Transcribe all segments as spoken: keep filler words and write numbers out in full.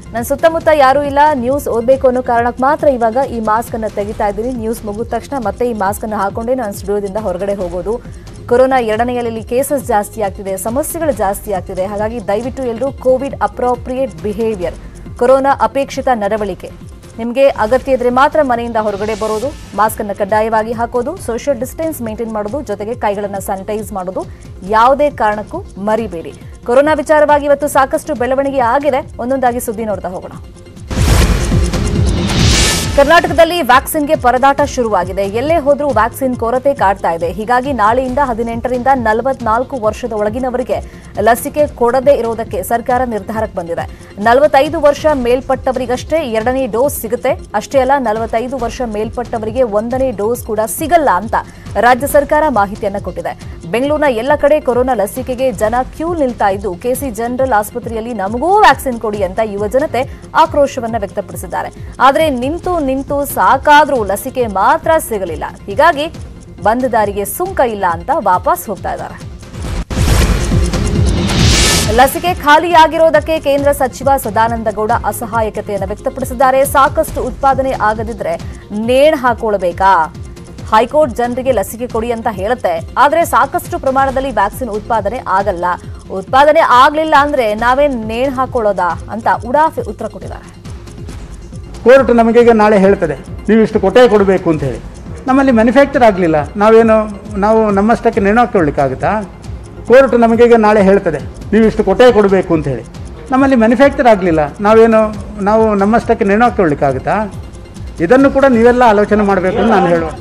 ನನ್ನ ಸುತ್ತಮುತ್ತ ಯಾರೂ ಇಲ್ಲ, ನ್ಯೂಸ್ ಓದಬೇಕು ಅನ್ನೋ ಕಾರಣಕ್ಕೆ ಮಾತ್ರ ಇವಾಗ ಈ ಮಾಸ್ಕ್ ಅನ್ನು ತೆಗಿತಾ ಇದ್ದೀನಿ. ನ್ಯೂಸ್ ಮುಗಿದ ತಕ್ಷಣ ಮತ್ತೆ ಈ ಮಾಸ್ಕ್ ಅನ್ನು ಹಾಕೊಂಡೇ ನಾನು ಸ್ಟುಡಿಯೋದಿಂದ ಹೊರಗಡೆ ಹೋಗೋದು. ಕೊರೋನಾ ಎರಡನೇ ಅಲೆಯಲ್ಲಿ ಕೇಸಸ್ ಜಾಸ್ತಿ ಆಗ್ತಿದೆ, ಸಮಸ್ಯೆಗಳು ಜಾಸ್ತಿ ಆಗ್ತಿದೆ. ಹಾಗಾಗಿ ದಯವಿಟ್ಟು ಎಲ್ಲರೂ ಕೋವಿಡ್ ಅಪ್ರೋಪ್ರಿಯೇಟ್ ಬಿಹೇವಿಯರ್, ಕೊರೋನಾ ಅಪೇಕ್ಷಿತ ನಡವಳಿಕೆ, ನಿಮಗೆ ಅಗತ್ಯ ಇದ್ರೆ ಮಾತ್ರ ಮನೆಯಿಂದ ಹೊರಗಡೆ ಬರೋದು, ಮಾಸ್ಕ್ ಅನ್ನು ಕಡ್ಡಾಯವಾಗಿ ಹಾಕೋದು, ಸೋಷಿಯಲ್ ಡಿಸ್ಟೆನ್ಸ್ ಮೇಂಟೈನ್ ಮಾಡೋದು, ಜೊತೆಗೆ ಕೈಗಳನ್ನು ಸ್ಯಾನಿಟೈಸ್ ಮಾಡೋದು ಯಾವುದೇ ಕಾರಣಕ್ಕೂ ಮರಿಬೇಡಿ. ಕೊರೋನಾ ವಿಚಾರವಾಗಿ ಇವತ್ತು ಸಾಕಷ್ಟು ಬೆಳವಣಿಗೆ ಆಗಿದೆ. ಒಂದೊಂದಾಗಿ ಸುದ್ದಿ ನೋಡ್ತಾ ಹೋಗೋಣ. ಕರ್ನಾಟಕದಲ್ಲಿ ವ್ಯಾಕ್ಸಿನ್ಗೆ ಪರದಾಟ ಶುರುವಾಗಿದೆ. ಎಲ್ಲೇ ಹೋದ್ರೂ ವ್ಯಾಕ್ಸಿನ್ ಕೊರತೆ ಕಾಡ್ತಾ ಇದೆ. ಹೀಗಾಗಿ ನಾಳೆಯಿಂದ ಹದಿನೆಂಟರಿಂದ ನಲವತ್ನಾಲ್ಕು ವರ್ಷದ ಒಳಗಿನವರಿಗೆ ಲಸಿಕೆ ಕೊಡದೇ ಇರೋದಕ್ಕೆ ಸರ್ಕಾರ ನಿರ್ಧಾರಕ್ಕೆ ಬಂದಿದೆ. ನಲವತ್ತೈದು ವರ್ಷ ಮೇಲ್ಪಟ್ಟವರಿಗಷ್ಟೇ ಎರಡನೇ ಡೋಸ್ ಸಿಗುತ್ತೆ. ಅಷ್ಟೇ ಅಲ್ಲ, ನಲವತ್ತೈದು ವರ್ಷ ಮೇಲ್ಪಟ್ಟವರಿಗೆ ಒಂದನೇ ಡೋಸ್ ಕೂಡ ಸಿಗಲ್ಲ ಅಂತ ರಾಜ್ಯ ಸರ್ಕಾರ ಮಾಹಿತಿಯನ್ನ ಕೊಟ್ಟಿದೆ. ಬೆಂಗಳೂರಿನ ಎಲ್ಲ ಕಡೆ ಕೊರೋನಾ ಲಸಿಕೆಗೆ ಜನ ಕ್ಯೂ ನಿಲ್ತಾ ಇದ್ದು, ಕೆಸಿ ಜನರಲ್ ಆಸ್ಪತ್ರೆಯಲ್ಲಿ ನಮಗೂ ವ್ಯಾಕ್ಸಿನ್ ಕೊಡಿ ಅಂತ ಯುವ ಜನತೆ ಆಕ್ರೋಶವನ್ನ ವ್ಯಕ್ತಪಡಿಸಿದ್ದಾರೆ. ಆದರೆ ನಿಂತು ನಿಂತು ಸಾಕಾದ್ರೂ ಲಸಿಕೆ ಮಾತ್ರ ಸಿಗಲಿಲ್ಲ. ಹೀಗಾಗಿ ಬಂದ ದಾರಿಗೆ ಸುಂಕ ಇಲ್ಲ ಅಂತ ವಾಪಸ್ ಹೋಗ್ತಾ ಇದ್ದಾರೆ. ಲಸಿಕೆ ಖಾಲಿಯಾಗಿರೋದಕ್ಕೆ ಕೇಂದ್ರ ಸಚಿವ ಸದಾನಂದ ಗೌಡ ಅಸಹಾಯಕತೆಯನ್ನು ವ್ಯಕ್ತಪಡಿಸಿದ್ದಾರೆ. ಸಾಕಷ್ಟು ಉತ್ಪಾದನೆ ಆಗದಿದ್ರೆ ನೇಣು ಹಾಕೊಳ್ಳಬೇಕಾ? ಹೈಕೋರ್ಟ್ ಜನರಿಗೆ ಲಸಿಕೆ ಕೊಡಿ ಅಂತ ಹೇಳುತ್ತೆ, ಆದರೆ ಸಾಕಷ್ಟು ಪ್ರಮಾಣದಲ್ಲಿ ವ್ಯಾಕ್ಸಿನ್ ಉತ್ಪಾದನೆ ಆಗಲ್ಲ. ಉತ್ಪಾದನೆ ಆಗ್ಲಿಲ್ಲ ಅಂದ್ರೆ ನಾವೇನ್ ನೇಣು ಹಾಕೊಳ್ಳೋದಾ ಅಂತ ಉಡಾಫೆ ಉತ್ತರ ಕೊಟ್ಟಿದ್ದಾರೆ. ಕೋರ್ಟ್ ನಮಗೆ ನಾಳೆ ಹೇಳ್ತದೆ ನೀವು ಇಷ್ಟು ಕೊಟ್ಟೆ ಕೊಡಬೇಕು ಅಂತ ಹೇಳಿ. ನಮ್ಮಲ್ಲಿ ಮ್ಯಾನುಫ್ಯಾಕ್ಚರ್ ಆಗಲಿಲ್ಲ, ನಾವೇನು ನಾವು ನಮ್ಮಷ್ಟಕ್ಕೆ ನೇಣು ಹಾಕೊಳ್ಳಿಕ್ಕಾಗುತ್ತಾ? ಕೋರ್ಟ್ ನಮಗೆ ನಾಳೆ ಹೇಳ್ತದೆ ನೀವು ಇಷ್ಟು ಕೊಟ್ಟೆ ಕೊಡಬೇಕು ಅಂತ ಹೇಳಿ. ನಮ್ಮಲ್ಲಿ ಮ್ಯಾನುಫ್ಯಾಕ್ಚರ್ ಆಗಲಿಲ್ಲ, ನಾವೇನು ನಾವು ನಮ್ಮಷ್ಟಕ್ಕೆ ನೇಣು ಹಾಕೊಳ್ಳಿಕ್ಕಾಗುತ್ತಾ? ಇದನ್ನು ಕೂಡ ನೀವೆಲ್ಲ ಆಲೋಚನೆ ಮಾಡಬೇಕು ಅಂತ ನಾನು ಹೇಳುವ.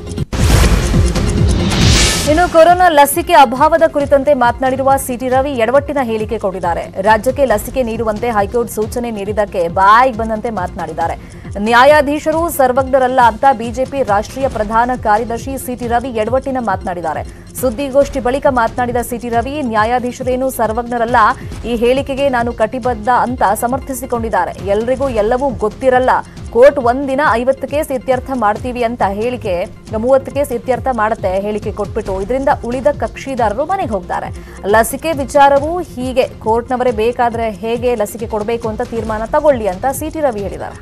ಇನ್ನು ಕೊರೋನಾ ಲಸಿಕೆ ಅಭಾವದ ಕುರಿತಂತೆ ಮಾತನಾಡಿರುವ ಸಿಟಿ ರವಿ ಎಡವಟ್ಟಿನ ಹೇಳಿಕೆ ಕೊಟ್ಟಿದ್ದಾರೆ. ರಾಜ್ಯಕ್ಕೆ ಲಸಿಕೆ ನೀಡುವಂತೆ ಹೈಕೋರ್ಟ್ ಸೂಚನೆ ನೀಡಿದ್ದಕ್ಕೆ ಬಾಯಿಗೆ ಬಂದಂತೆ ಮಾತನಾಡಿದ್ದಾರೆ. ನ್ಯಾಯಾಧೀಶರು ಸರ್ವಜ್ಞರಲ್ಲ ಅಂತ ಬಿಜೆಪಿ ರಾಷ್ಟ್ರೀಯ ಪ್ರಧಾನ ಕಾರ್ಯದರ್ಶಿ ಸಿಟಿ ರವಿ ಎಡವಟ್ಟಿನ ಮಾತನಾಡಿದ್ದಾರೆ. ಸುದ್ದಿಗೋಷ್ಠಿ ಬಳಿಕ ಮಾತನಾಡಿದ ಸಿಟಿ ರವಿ, ನ್ಯಾಯಾಧೀಶರೇನು ಸರ್ವಜ್ಞರಲ್ಲ, ಈ ಹೇಳಿಕೆಗೆ ನಾನು ಕಟಿಬದ್ಧ ಅಂತ ಸಮರ್ಥಿಸಿಕೊಂಡಿದ್ದಾರೆ. ಎಲ್ರಿಗೂ ಎಲ್ಲವೂ ಗೊತ್ತಿರಲ್ಲ. ಕೋರ್ಟ್ ಒಂದಿನ ಐವತ್ತು ಕೇಸ್ ಇತ್ಯರ್ಥ ಮಾಡ್ತೀವಿ ಅಂತ ಹೇಳಿಕೆ ಮೂವತ್ತು ಕೇಸ್ ಇತ್ಯರ್ಥ ಮಾಡುತ್ತೆ ಹೇಳಿಕೆ ಕೊಟ್ಬಿಟ್ಟು ಇದರಿಂದ ಉಳಿದ ಕಕ್ಷಿದಾರರು ಮನೆಗೆ ಹೋಗ್ತಾರೆ. ಲಸಿಕೆ ವಿಚಾರವೂ ಹೀಗೆ, ಕೋರ್ಟ್ನವರೇ ಬೇಕಾದ್ರೆ ಹೇಗೆ ಲಸಿಕೆ ಕೊಡಬೇಕು ಅಂತ ತೀರ್ಮಾನ ತಗೊಳ್ಳಿ ಅಂತ ಸಿಟಿ ರವಿ ಹೇಳಿದ್ದಾರೆ.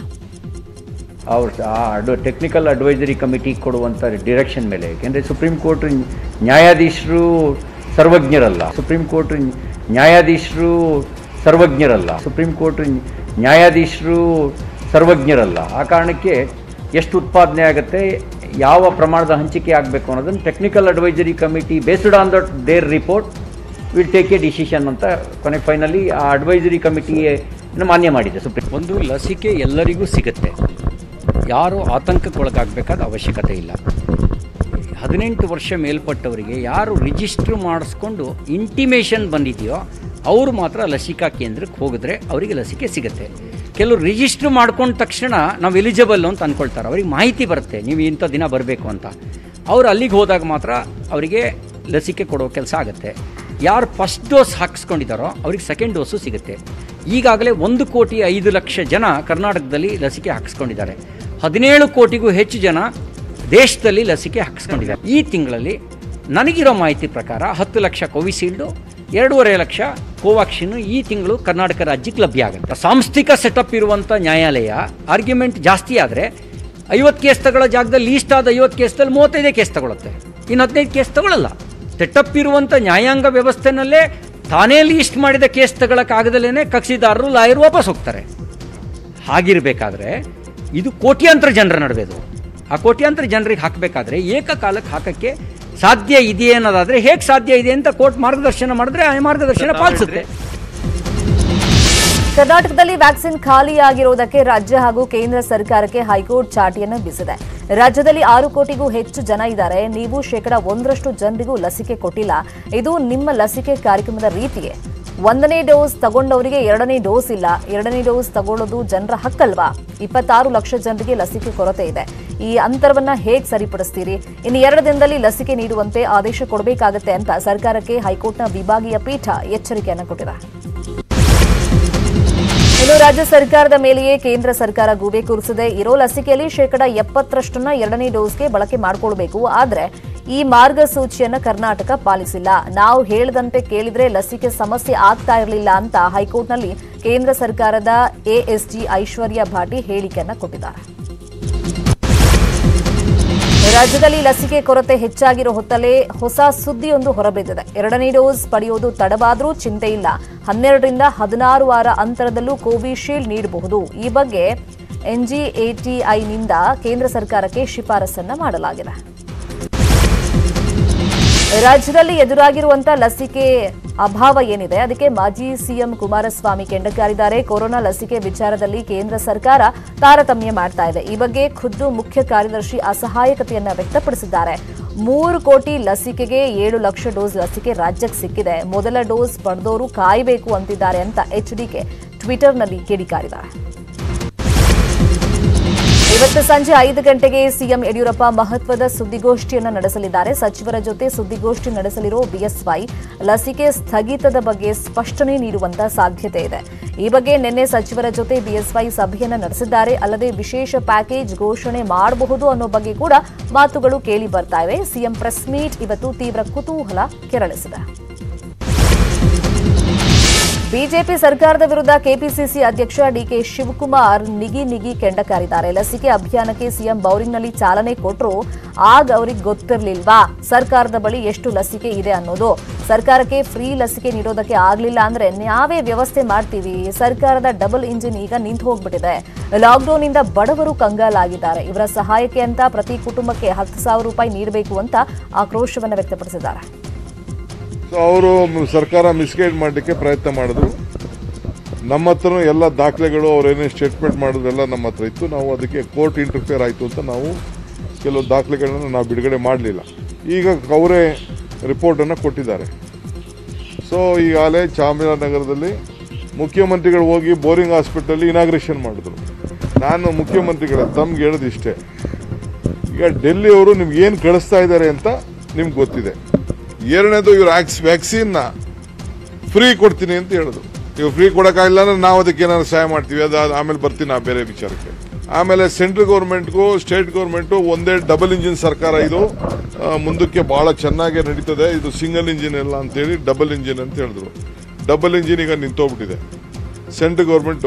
ಅವ್ರ ಟೆಕ್ನಿಕಲ್ ಅಡ್ವೈಸರಿ ಕಮಿಟಿ ಕೊಡುವಂಥ ಡಿರೆಕ್ಷನ್ ಮೇಲೆ, ಯಾಕೆಂದರೆ ಸುಪ್ರೀಂ ಕೋರ್ಟ್ ನ್ಯಾಯಾಧೀಶರು ಸರ್ವಜ್ಞರಲ್ಲ ಸುಪ್ರೀಂ ಕೋರ್ಟ್ ನ್ಯಾಯಾಧೀಶರು ಸರ್ವಜ್ಞರಲ್ಲ ಸುಪ್ರೀಂ ಕೋರ್ಟ್ ನ್ಯಾಯಾಧೀಶರು ಸರ್ವಜ್ಞರಲ್ಲ ಆ ಕಾರಣಕ್ಕೆ ಎಷ್ಟು ಉತ್ಪಾದನೆ ಆಗುತ್ತೆ, ಯಾವ ಪ್ರಮಾಣದ ಹಂಚಿಕೆ ಆಗಬೇಕು ಅನ್ನೋದನ್ನು technical advisory committee based on that there report will take a decision ಅಂತ ಕೊನೆಗೆ ಫೈನಲಿ ಆ ಅಡ್ವೈಸರಿ ಕಮಿಟಿಯನ್ನು ಮಾನ್ಯ ಮಾಡಿದೆ ಸುಪ್ರೀಂ. ಒಂದು ಲಸಿಕೆ ಎಲ್ಲರಿಗೂ ಸಿಗುತ್ತೆ, ಯಾರು ಆತಂಕಕ್ಕೊಳಗಾಗಬೇಕಾದ ಅವಶ್ಯಕತೆ ಇಲ್ಲ. ಹದಿನೆಂಟು ವರ್ಷ ಮೇಲ್ಪಟ್ಟವರಿಗೆ ಯಾರು ರಿಜಿಸ್ಟ್ರ್ ಮಾಡಿಸ್ಕೊಂಡು ಇಂಟಿಮೇಷನ್ ಬಂದಿದೆಯೋ ಅವರು ಮಾತ್ರ ಲಸಿಕಾ ಕೇಂದ್ರಕ್ಕೆ ಹೋಗಿದ್ರೆ ಅವರಿಗೆ ಲಸಿಕೆ ಸಿಗುತ್ತೆ. ಕೆಲವರು ರಿಜಿಸ್ಟ್ರ್ ಮಾಡ್ಕೊಂಡ ತಕ್ಷಣ ನಾವು ಎಲಿಜಿಬಲ್ ಅಂತ ಅಂದ್ಕೊಳ್ತಾರೆ, ಅವ್ರಿಗೆ ಮಾಹಿತಿ ಬರುತ್ತೆ ನೀವು ಇಂಥ ದಿನ ಬರಬೇಕು ಅಂತ. ಅವರು ಅಲ್ಲಿಗೆ ಹೋದಾಗ ಮಾತ್ರ ಅವರಿಗೆ ಲಸಿಕೆ ಕೊಡೋ ಕೆಲಸ ಆಗುತ್ತೆ. ಯಾರು ಫಸ್ಟ್ ಡೋಸ್ ಹಾಕಿಸ್ಕೊಂಡಿದ್ದಾರೋ ಅವ್ರಿಗೆ ಸೆಕೆಂಡ್ ಡೋಸು ಸಿಗುತ್ತೆ. ಈಗಾಗಲೇ ಒಂದು ಕೋಟಿ ಐದು ಲಕ್ಷ ಜನ ಕರ್ನಾಟಕದಲ್ಲಿ ಲಸಿಕೆ ಹಾಕಿಸ್ಕೊಂಡಿದ್ದಾರೆ. ಹದಿನೇಳು ಕೋಟಿಗೂ ಹೆಚ್ಚು ಜನ ದೇಶದಲ್ಲಿ ಲಸಿಕೆ ಹಾಕಿಸ್ಕೊಂಡಿದ್ದಾರೆ. ಈ ತಿಂಗಳಲ್ಲಿ ನನಗಿರೋ ಮಾಹಿತಿ ಪ್ರಕಾರ ಹತ್ತು ಲಕ್ಷ ಕೋವಿಶೀಲ್ಡು, ಎರಡೂವರೆ ಲಕ್ಷ ಕೋವ್ಯಾಕ್ಸಿನ್ ಈ ತಿಂಗಳು ಕರ್ನಾಟಕ ರಾಜ್ಯಕ್ಕೆ ಲಭ್ಯ ಆಗುತ್ತೆ. ಸಾಂಸ್ಥಿಕ ಸೆಟಪ್ ಇರುವಂಥ ನ್ಯಾಯಾಲಯ ಆರ್ಗ್ಯುಮೆಂಟ್ ಜಾಸ್ತಿ ಆದರೆ ಐವತ್ತು ಕೇಸ್ ತಗೊಳ್ಳೋ ಜಾಗದಲ್ಲಿ ಲೀಸ್ಟ್ ಆದ ಐವತ್ತು ಕೇಸ್ದಲ್ಲಿ ಮೂವತ್ತೈದೇ ಕೇಸ್ ತಗೊಳುತ್ತೆ, ಇನ್ನು ಹದಿನೈದು ಕೇಸ್ ತಗೊಳ್ಳಲ್ಲ. ಸೆಟಪ್ ಇರುವಂಥ ನ್ಯಾಯಾಂಗ ವ್ಯವಸ್ಥೆನಲ್ಲೇ ತಾನೇ ಲೀಸ್ಟ್ ಮಾಡಿದ ಕೇಸ್ ತಗೊಳ್ಳೋಕ್ಕಾಗದಲ್ಲೇ ಕಕ್ಷಿದಾರರು ಲಾಯರ್ ವಾಪಸ್ ಹೋಗ್ತಾರೆ. ಹಾಗಿರಬೇಕಾದ್ರೆ ಇದು ಕೋಟ್ಯಾಂತರ ಜನರ ನಡುವೆದು, ಆ ಕೋಟ್ಯಾಂತರ ಜನರಿಗೆ ಹಾಕಬೇಕಾದ್ರೆ ಏಕಕಾಲಕ್ಕೆ ಹಾಕಕ್ಕೆ ಸಾಧ್ಯ ಇದೆಯೇ ಅನ್ನೋದಾದ್ರೆ ಹೇಗೆ ಸಾಧ್ಯ ಇದೆ ಅಂತ ಕೋರ್ಟ್ ಮಾರ್ಗದರ್ಶನ ಮಾಡಿದ್ರೆ ಆ ಮಾರ್ಗದರ್ಶನ ಪಾಲಿಸುತ್ತೆ. ಕರ್ನಾಟಕದಲ್ಲಿ ವ್ಯಾಕ್ಸಿನ್ ಖಾಲಿಯಾಗಿರುವುದಕ್ಕೆ ರಾಜ್ಯ ಹಾಗೂ ಕೇಂದ್ರ ಸರ್ಕಾರಕ್ಕೆ ಹೈಕೋರ್ಟ್ ಚಾಟಿಯನ್ನು ಬೀಸಿದೆ. ರಾಜ್ಯದಲ್ಲಿ ಆರು ಕೋಟಿಗೂ ಹೆಚ್ಚು ಜನ ಇದ್ದಾರೆ, ನೀವು ಶೇಕಡ ಒಂದರಷ್ಟು ಜನರಿಗೂ ಲಸಿಕೆ ಕೊಟ್ಟಿಲ್ಲ. ಇದು ನಿಮ್ಮ ಲಸಿಕೆ ಕಾರ್ಯಕ್ರಮದ ರೀತಿಯೇ. ಒಂದನೇ ಡೋಸ್ ತಗೊಂಡವರಿಗೆ ಎರಡನೇ ಡೋಸ್ ಇಲ್ಲ, ಎರಡನೇ ಡೋಸ್ ತಗೊಳ್ಳೋದು ಜನರ ಹಕ್ಕಲ್ವಾ? ಇಪ್ಪತ್ತಾರು ಲಕ್ಷ ಜನರಿಗೆ ಲಸಿಕೆ ಕೊರತೆ ಇದೆ. ಈ ಅಂತರವನ್ನ ಹೇಗೆ ಸರಿಪಡಿಸ್ತೀರಿ? ಇನ್ನು ಎರಡು ದಿನದಲ್ಲಿ ಲಸಿಕೆ ನೀಡುವಂತೆ ಆದೇಶ ಕೊಡಬೇಕಾಗುತ್ತೆ ಅಂತ ಸರ್ಕಾರಕ್ಕೆ ಹೈಕೋರ್ಟ್ನ ವಿಭಾಗೀಯ ಪೀಠ ಎಚ್ಚರಿಕೆಯನ್ನು ಕೊಟ್ಟಿದೆ. ಇನ್ನು ರಾಜ್ಯ ಸರ್ಕಾರದ ಮೇಲೆಯೇ ಕೇಂದ್ರ ಸರ್ಕಾರ ಗೂಬೆ ಕೂರಿಸಿದೆ. ಇರೋ ಲಸಿಕೆಯಲ್ಲಿ ಶೇಕಡಾ ಎಪ್ಪತ್ತರಷ್ಟನ್ನ ಎರಡನೇ ಡೋಸ್ಗೆ ಬಳಕೆ ಮಾಡಿಕೊಳ್ಬೇಕು. ಆದರೆ ಈ ಮಾರ್ಗಸೂಚಿಯನ್ನ ಕರ್ನಾಟಕ ಪಾಲಿಸಿಲ್ಲ. ನಾವು ಹೇಳದಂತೆ ಕೇಳಿದ್ರೆ ಲಸಿಕೆ ಸಮಸ್ಯೆ ಆಗ್ತಾ ಇರಲಿಲ್ಲ ಅಂತ ಹೈಕೋರ್ಟ್ನಲ್ಲಿ ಕೇಂದ್ರ ಸರ್ಕಾರದ ಎಎಸ್ಜಿ ಐಶ್ವರ್ಯ ಭಾಟಿ ಹೇಳಿಕೆಯನ್ನ ಕೊಟ್ಟಿದ್ದಾರೆ. ರಾಜ್ಯದಲ್ಲಿ ಲಸಿಕೆ ಕೊರತೆ ಹೆಚ್ಚಾಗಿರೋ ಹೊತ್ತಲ್ಲೇ ಹೊಸ ಸುದ್ದಿಯೊಂದು ಹೊರಬಿದ್ದಿದೆ. ಎರಡನೇ ಡೋಸ್ ಪಡೆಯೋದು ತಡವಾದರೂ ಚಿಂತೆ ಇಲ್ಲ, ಹನ್ನೆರಡರಿಂದ ಹದಿನಾರು ವಾರ ಅಂತರದಲ್ಲೂ ಕೋವಿಶೀಲ್ಡ್ ನೀಡಬಹುದು. ಈ ಬಗ್ಗೆ ಎನ್ಜಿಎಟಿಐನಿಂದ ಕೇಂದ್ರ ಸರ್ಕಾರಕ್ಕೆ ಶಿಫಾರಸನ್ನ ಮಾಡಲಾಗಿದೆ. ರಾಜ್ಯದಲ್ಲಿ ಎದುರಾಗಿರುವಂತಹ ಲಸಿಕೆ ಅಭಾವ ಏನಿದೆ ಅದಕ್ಕೆ ಮಾಜಿ ಸಿಎಂ ಕುಮಾರಸ್ವಾಮಿ ಕೆಂಡಕಾರಿದ್ದಾರೆ. ಕೊರೋನಾ ಲಸಿಕೆ ವಿಚಾರದಲ್ಲಿ ಕೇಂದ್ರ ಸರ್ಕಾರ ತಾರತಮ್ಯ ಮಾಡ್ತಾ ಇದೆ. ಈ ಬಗ್ಗೆ ಖುದ್ದು ಮುಖ್ಯ ಕಾರ್ಯದರ್ಶಿ ಅಸಹಾಯಕತೆಯನ್ನ ವ್ಯಕ್ತಪಡಿಸಿದ್ದಾರೆ. ಮೂರು ಕೋಟಿ ಲಸಿಕೆಗೆ ಏಳು ಲಕ್ಷ ಡೋಸ್ ಲಸಿಕೆ ರಾಜ್ಯಕ್ಕೆ ಸಿಕ್ಕಿದೆ. ಮೊದಲ ಡೋಸ್ ಪಡೆದವರು ಕಾಯಬೇಕು ಅಂತಿದ್ದಾರೆ ಅಂತ ಎಚ್ಡಿಕೆ ಟ್ವಿಟರ್ನಲ್ಲಿ ಕಿಡಿಕಾರಿದ್ದಾರೆ. ಇವತ್ತು ಸಂಜೆ ಐದು ಗಂಟೆಗೆ ಸಿಎಂ ಯಡಿಯೂರಪ್ಪ ಮಹತ್ವದ ಸುದ್ದಿಗೋಷ್ಠಿಯನ್ನು ನಡೆಸಲಿದ್ದಾರೆ. ಸಚಿವರ ಜೊತೆ ಸುದ್ದಿಗೋಷ್ಠಿ ನಡೆಸಲಿರೋ ಬಿಎಸ್ವೈ ಲಸಿಕೆ ಸ್ಥಗಿತದ ಬಗ್ಗೆ ಸ್ಪಷ್ಟನೆ ನೀಡುವಂತ ಸಾಧ್ಯತೆ ಇದೆ. ಈ ಬಗ್ಗೆ ನಿನ್ನೆ ಸಚಿವರ ಜೊತೆ ಬಿಎಸ್ವೈ ಸಭೆಯನ್ನ ನಡೆಸಿದ್ದಾರೆ. ಅಲ್ಲದೆ ವಿಶೇಷ ಪ್ಯಾಕೇಜ್ ಘೋಷಣೆ ಮಾಡಬಹುದು ಅನ್ನೋ ಬಗ್ಗೆ ಕೂಡ ಮಾತುಗಳು ಕೇಳಿ ಬರ್ತಾ ಇವೆ. ಸಿಎಂ ಪ್ರೆಸ್ ಮೀಟ್ ಇವತ್ತು ತೀವ್ರ ಕುತೂಹಲ ಕೆರಳಿಸಿದೆ. ಬಿಜೆಪಿ ಸರ್ಕಾರದ ವಿರುದ್ಧ ಕೆಪಿಸಿಸಿ ಅಧ್ಯಕ್ಷ ಡಿಕೆ ಶಿವಕುಮಾರ್ ನಿಗಿ ನಿಗಿ ಕೆಂಡಕಾರಿದ್ದಾರೆ. ಲಸಿಕೆ ಅಭಿಯಾನಕ್ಕೆ ಸಿಎಂ ಬೌರಿಂಗ್ನಲ್ಲಿ ಚಾಲನೆ ಕೊಟ್ಟರು. ಆಗ ಅವರಿಗೆ ಗೊತ್ತಿರಲಿಲ್ವಾ ಸರ್ಕಾರದ ಬಳಿ ಎಷ್ಟು ಲಸಿಕೆ ಇದೆ ಅನ್ನೋದು? ಸರ್ಕಾರಕ್ಕೆ ಫ್ರೀ ಲಸಿಕೆ ನೀಡೋದಕ್ಕೆ ಆಗ್ಲಿಲ್ಲ ಅಂದ್ರೆ ನಾವೇ ವ್ಯವಸ್ಥೆ ಮಾಡ್ತೀವಿ. ಸರ್ಕಾರದ ಡಬಲ್ ಇಂಜಿನ್ ಈಗ ನಿಂತು ಹೋಗ್ಬಿಟ್ಟಿದೆ. ಲಾಕ್ಡೌನ್ ಇಂದ ಬಡವರು ಕಂಗಾಲಾಗಿದ್ದಾರೆ. ಇವರ ಸಹಾಯಕ್ಕೆ ಅಂತ ಪ್ರತಿ ಕುಟುಂಬಕ್ಕೆ ಹತ್ತು ಸಾವಿರ ರೂಪಾಯಿ ನೀಡಬೇಕು ಅಂತ ಆಕ್ರೋಶವನ್ನು ವ್ಯಕ್ತಪಡಿಸಿದ್ದಾರೆ. ಅವರು ಸರ್ಕಾರ ಮಿಸ್ಗೈಡ್ ಮಾಡಲಿಕ್ಕೆ ಪ್ರಯತ್ನ ಮಾಡಿದ್ರು. ನಮ್ಮ ಹತ್ರನೂ ಎಲ್ಲ ದಾಖಲೆಗಳು ಅವರೇನೇ ಸ್ಟೇಟ್ಮೆಂಟ್ ಮಾಡೋದೆಲ್ಲ ನಮ್ಮ ಹತ್ರ ಇತ್ತು. ನಾವು ಅದಕ್ಕೆ ಕೋರ್ಟ್ ಇಂಟರ್ಫಿಯರ್ ಆಯಿತು ಅಂತ ನಾವು ಕೆಲವು ದಾಖಲೆಗಳನ್ನು ನಾವು ಬಿಡುಗಡೆ ಮಾಡಲಿಲ್ಲ. ಈಗ ಅವರೇ ರಿಪೋರ್ಟನ್ನು ಕೊಟ್ಟಿದ್ದಾರೆ. ಸೊ ಈಗಾಗಲೇ ಚಾಮರಾಜನಗರದಲ್ಲಿ ಮುಖ್ಯಮಂತ್ರಿಗಳು ಹೋಗಿ ಬೋರಿಂಗ್ ಹಾಸ್ಪಿಟಲಲ್ಲಿ ಇನಾಗ್ರೇಷನ್ ಮಾಡಿದ್ರು. ನಾನು ಮುಖ್ಯಮಂತ್ರಿಗಳ ತಮ್ಗೆ ಹೇಳೋದು ಇಷ್ಟೇ, ಈಗ ಡೆಲ್ಲಿಯವರು ನಿಮ್ಗೆ ಏನು ಕಳಿಸ್ತಾ ಇದ್ದಾರೆ ಅಂತ ನಿಮ್ಗೆ ಗೊತ್ತಿದೆ. ಎರಡನೇದು ಇವ್ರು ವ್ಯಾಕ್ಸಿನ್ನ ಫ್ರೀ ಕೊಡ್ತೀನಿ ಅಂತ ಹೇಳಿದ್ರು. ಇವ್ರು ಫ್ರೀ ಕೊಡೋಕ್ಕಾಗಿಲ್ಲ ಅಂದ್ರೆ ನಾವು ಅದಕ್ಕೆ ಏನಾದ್ರು ಸಹಾಯ ಮಾಡ್ತೀವಿ, ಅದು ಆಮೇಲೆ ಬರ್ತೀನಿ ನಾ ಬೇರೆ ವಿಚಾರಕ್ಕೆ. ಆಮೇಲೆ ಸೆಂಟ್ರಲ್ ಗೌರ್ಮೆಂಟ್ಗೂ ಸ್ಟೇಟ್ ಗೌರ್ಮೆಂಟು ಒಂದೇ ಡಬಲ್ ಇಂಜಿನ್ ಸರ್ಕಾರ. ಇದು ಮುಂದಕ್ಕೆ ಬಹಳ ಚೆನ್ನಾಗಿ ನಡೀತದೆ. ಇದು ಸಿಂಗಲ್ ಇಂಜಿನ್ ಎಲ್ಲ ಅಂತೇಳಿ ಡಬಲ್ ಇಂಜಿನ್ ಅಂತ ಹೇಳಿದ್ರು. ಡಬಲ್ ಇಂಜಿನ್ ಈಗ ನಿಂತೋಗ್ಬಿಟ್ಟಿದೆ ಸೆಂಟ್ರಲ್ ಗೌರ್ಮೆಂಟು.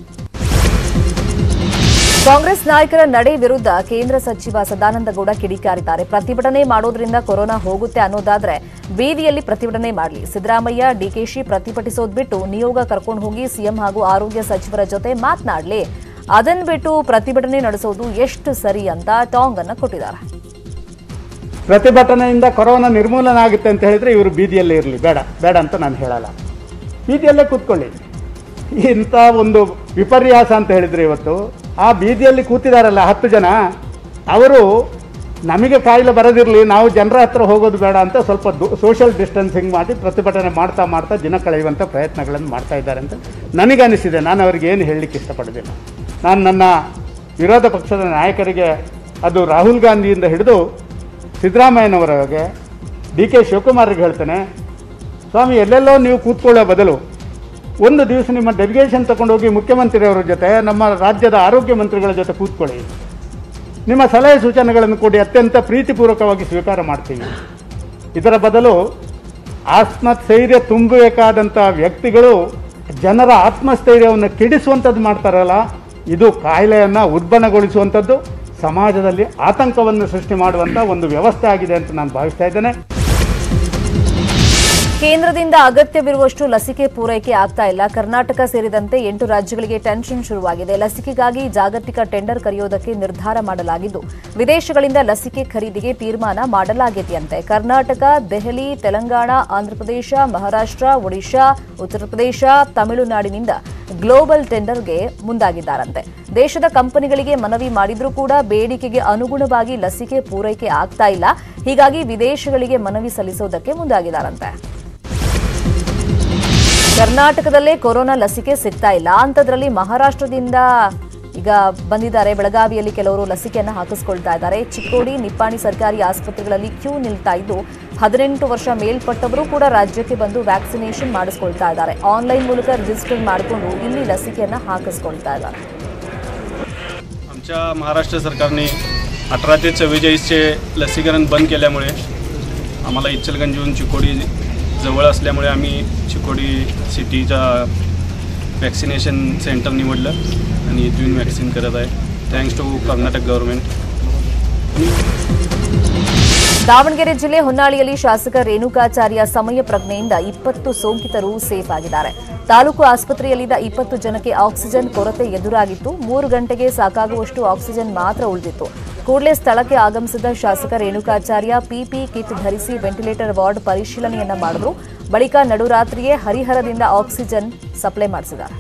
ಕಾಂಗ್ರೆಸ್ ನಾಯಕರ ನಡೆ ವಿರುದ್ಧ ಕೇಂದ್ರ ಸಚಿವ ಸದಾನಂದಗೌಡ ಕಿಡಿಕಾರಿದ್ದಾರೆ. ಪ್ರತಿಭಟನೆ ಮಾಡೋದ್ರಿಂದ ಕೊರೋನಾ ಹೋಗುತ್ತೆ ಅನ್ನೋದಾದ್ರೆ ಬೀದಿಯಲ್ಲಿ ಪ್ರತಿಭಟನೆ ಮಾಡಲಿ. ಸಿದ್ದರಾಮಯ್ಯ ಡಿಕೆಶಿ ಪ್ರತಿಭಟಿಸೋದ್ ಬಿಟ್ಟು ನಿಯೋಗ ಕರ್ಕೊಂಡು ಹೋಗಿ ಸಿಎಂ ಹಾಗೂ ಆರೋಗ್ಯ ಸಚಿವರ ಜೊತೆ ಮಾತನಾಡಲಿ. ಅದನ್ನ ಬಿಟ್ಟು ಪ್ರತಿಭಟನೆ ನಡೆಸೋದು ಎಷ್ಟು ಸರಿ ಅಂತ ಟಾಂಗ್ ಅನ್ನು ಕೊಟ್ಟಿದ್ದಾರೆ. ಪ್ರತಿಭಟನೆಯಿಂದ ಕೊರೋನಾ ನಿರ್ಮೂಲನೆ ಆಗುತ್ತೆ ಅಂತ ಹೇಳಿದ್ರೆ ಇವರು ಬೀದಿಯಲ್ಲೇ ಇರಲಿ, ಬೇಡ ಬೇಡ ಅಂತ ನಾನು ಹೇಳಲ್ಲ. ಬೀದಿಯಲ್ಲೇ ಕೂತ್ಕೊಳ್ಳಿ. ಇಂಥ ಒಂದು ವಿಪರ್ಯಾಸ ಅಂತ ಹೇಳಿದ್ರೆ ಇವತ್ತು ಆ ಬೀದಿಯಲ್ಲಿ ಕೂತಿದಾರಲ್ಲ ಹತ್ತು ಜನ, ಅವರು ನಮಗೆ ಕಾಯಿಲೆ ಬರೋದಿರಲಿ, ನಾವು ಜನರ ಹತ್ರ ಹೋಗೋದು ಬೇಡ ಅಂತ ಸ್ವಲ್ಪ ಸೋಷಿಯಲ್ ಡಿಸ್ಟೆನ್ಸಿಂಗ್ ಮಾಡಿ ಪ್ರತಿಭಟನೆ ಮಾಡ್ತಾ ಮಾಡ್ತಾ ದಿನ ಕಳೆಯುವಂಥ ಪ್ರಯತ್ನಗಳನ್ನು ಮಾಡ್ತಾ ಇದ್ದಾರೆ ಅಂತ ನನಗನಿಸಿದೆ. ನಾನು ಅವರಿಗೆ ಏನು ಹೇಳಲಿಕ್ಕೆ ಇಷ್ಟಪಡೋದಿಲ್ಲ. ನಾನು ನನ್ನ ವಿರೋಧ ಪಕ್ಷದ ನಾಯಕರಿಗೆ, ಅದು ರಾಹುಲ್ ಗಾಂಧಿಯಿಂದ ಹಿಡಿದು ಸಿದ್ದರಾಮಯ್ಯನವರಿಗೆ, ಡಿ ಕೆ ಶಿವಕುಮಾರ್ಗೆ ಹೇಳ್ತೇನೆ, ಸ್ವಾಮಿ ಎಲ್ಲೆಲ್ಲೋ ನೀವು ಕೂತ್ಕೊಳ್ಳೋ ಬದಲು ಒಂದು ದಿವಸ ನಿಮ್ಮ ಡೆಲಿಗೇಷನ್ ತಗೊಂಡೋಗಿ ಮುಖ್ಯಮಂತ್ರಿಯವರ ಜೊತೆ, ನಮ್ಮ ರಾಜ್ಯದ ಆರೋಗ್ಯ ಮಂತ್ರಿಗಳ ಜೊತೆ ಕೂತ್ಕೊಳ್ಳಿ. ನಿಮ್ಮ ಸಲಹೆ ಸೂಚನೆಗಳನ್ನು ಕೊಡಿ, ಅತ್ಯಂತ ಪ್ರೀತಿಪೂರ್ವಕವಾಗಿ ಸ್ವೀಕಾರ ಮಾಡ್ತೀವಿ. ಇದರ ಬದಲು ಆತ್ಮಸ್ಥೈರ್ಯ ತುಂಬಬೇಕಾದಂಥ ವ್ಯಕ್ತಿಗಳು ಜನರ ಆತ್ಮಸ್ಥೈರ್ಯವನ್ನು ಕೆಡಿಸುವಂಥದ್ದು ಮಾಡ್ತಾರಲ್ಲ, ಇದು ಕಾಯಿಲೆಯನ್ನು ಉಲ್ಬಣಗೊಳಿಸುವಂಥದ್ದು, ಸಮಾಜದಲ್ಲಿ ಆತಂಕವನ್ನು ಸೃಷ್ಟಿ ಮಾಡುವಂಥ ಒಂದು ವ್ಯವಸ್ಥೆ ಆಗಿದೆ ಅಂತ ನಾನು ಭಾವಿಸ್ತಾ ಇದ್ದೇನೆ. ಕೇಂದ್ರದಿಂದ ಅಗತ್ಯವಿರುವಷ್ಟು ಲಸಿಕೆ ಪೂರೈಕೆ ಆಗ್ತಾ ಇಲ್ಲ. ಕರ್ನಾಟಕ ಸೇರಿದಂತೆ ಎಂಟು ರಾಜ್ಯಗಳಿಗೆ ಟೆನ್ಷನ್ ಶುರುವಾಗಿದೆ. ಲಸಿಕೆಗಾಗಿ ಜಾಗತಿಕ ಟೆಂಡರ್ ಕರೆಯೋದಕ್ಕೆ ನಿರ್ಧಾರ ಮಾಡಲಾಗಿದ್ದು ವಿದೇಶಗಳಿಂದ ಲಸಿಕೆ ಖರೀದಿಗೆ ತೀರ್ಮಾನ ಮಾಡಲಾಗಿದೆಯಂತೆ. ಕರ್ನಾಟಕ, ದೆಹಲಿ, ತೆಲಂಗಾಣ, ಆಂಧ್ರಪ್ರದೇಶ, ಮಹಾರಾಷ್ಟ್ರ, ಒಡಿಶಾ, ಉತ್ತರ ಪ್ರದೇಶ, ತಮಿಳುನಾಡಿನಿಂದ ಗ್ಲೋಬಲ್ ಟೆಂಡರ್ಗೆ ಮುಂದಾಗಿದ್ದಾರಂತೆ. ದೇಶದ ಕಂಪನಿಗಳಿಗೆ ಮನವಿ ಮಾಡಿದ್ರೂ ಕೂಡ ಬೇಡಿಕೆಗೆ ಅನುಗುಣವಾಗಿ ಲಸಿಕೆ ಪೂರೈಕೆ ಆಗ್ತಾ ಇಲ್ಲ. ಹೀಗಾಗಿ ವಿದೇಶಗಳಿಗೆ ಮನವಿ ಸಲ್ಲಿಸೋದಕ್ಕೆ ಮುಂದಾಗಿದ್ದಾರಂತೆ. ಕರ್ನಾಟಕದಲ್ಲೇ ಕೊರೋನಾ ಲಸಿಕೆ ಸಿಗ್ತಾ ಇಲ್ಲ, ಅಂಥದ್ರಲ್ಲಿ ಮಹಾರಾಷ್ಟ್ರದಿಂದ ಈಗ ಬಂದಿದ್ದಾರೆ. ಬೆಳಗಾವಿಯಲ್ಲಿ ಕೆಲವರು ಲಸಿಕೆಯನ್ನು ಹಾಕಿಸ್ಕೊಳ್ತಾ ಇದ್ದಾರೆ. ಚಿಕ್ಕೋಡಿ, ನಿಪ್ಪಾಣಿ ಸರ್ಕಾರಿ ಆಸ್ಪತ್ರೆಗಳಲ್ಲಿ ಕ್ಯೂ ನಿಲ್ತಾ ಇದ್ದು ಹದಿನೆಂಟು ವರ್ಷ ಮೇಲ್ಪಟ್ಟವರು ಕೂಡ ರಾಜ್ಯಕ್ಕೆ ಬಂದು ವ್ಯಾಕ್ಸಿನೇಷನ್ ಮಾಡಿಸ್ಕೊಳ್ತಾ ಇದ್ದಾರೆ. ಆನ್लाईन ಮೂಲಕ ರಿಜಿಸ್ಟರ್ ಮಾಡಿಕೊಂಡು ಇಲ್ಲಿ लसीकेना हाकस्ಕೊಳ್ತಾ ಇದ್ದಾರೆ. आमच्या महाराष्ट्र सरकारने अठरा ते चव्वेचाळीसचे लसीकरण बंद केल्यामुळे आम्हाला इचलकरंजीहून चिकोडी जवळ असल्यामुळे आम्ही चिकोडी सिटीचा वॅक्सिनेशन सेंटर निवडलं आणि इथून वॅक्सिन करत आहे. Thanks to Karnataka government. Davanagere ಜಿಲ್ಲೆ ಹೊನ್ನಾಳಿಯಲ್ಲಿ ಶಾಸಕ ರೇಣುಕಾಚಾರ್ಯ ಸಮಯ ಪ್ರಜ್ಞೆಯಿಂದ ಇಪ್ಪತ್ತು ಸೋಂಕಿತರು ಸೇಫ್ ಆಗಿದ್ದಾರೆ. ತಾಲೂಕು ಆಸ್ಪತ್ರೆಯಲ್ಲಿದ್ದ ಇಪ್ಪತ್ತು ಜನಕ್ಕೆ ಆಕ್ಸಿಜನ್ ಕೊರತೆ ಎದುರಾಗಿತ್ತು. ಮೂರು ಗಂಟೆಗೆ ಸಾಕಾಗುವಷ್ಟು ಆಕ್ಸಿಜನ್ ಮಾತ್ರ ಉಳಿದಿತ್ತು. ಕೂಡಲೇ ಸ್ಥಳಕ್ಕೆ ಆಗಮಿಸಿದ ಶಾಸಕ ರೇಣುಕಾಚಾರ್ಯ ಪಿಪಿ ಕಿಟ್ ಧರಿಸಿ ವೆಂಟಿಲೇಟರ್ ವಾರ್ಡ್ ಪರಿಶೀಲನೆಯನ್ನ ಮಾಡಿದ್ರು. ಬಳಿಕ ನಡುರಾತ್ರಿಯೇ ಹರಿಹರದಿಂದ ಆಕ್ಸಿಜನ್ ಸಪ್ಲೈ ಮಾಡಿಸಿದ್ದಾರೆ.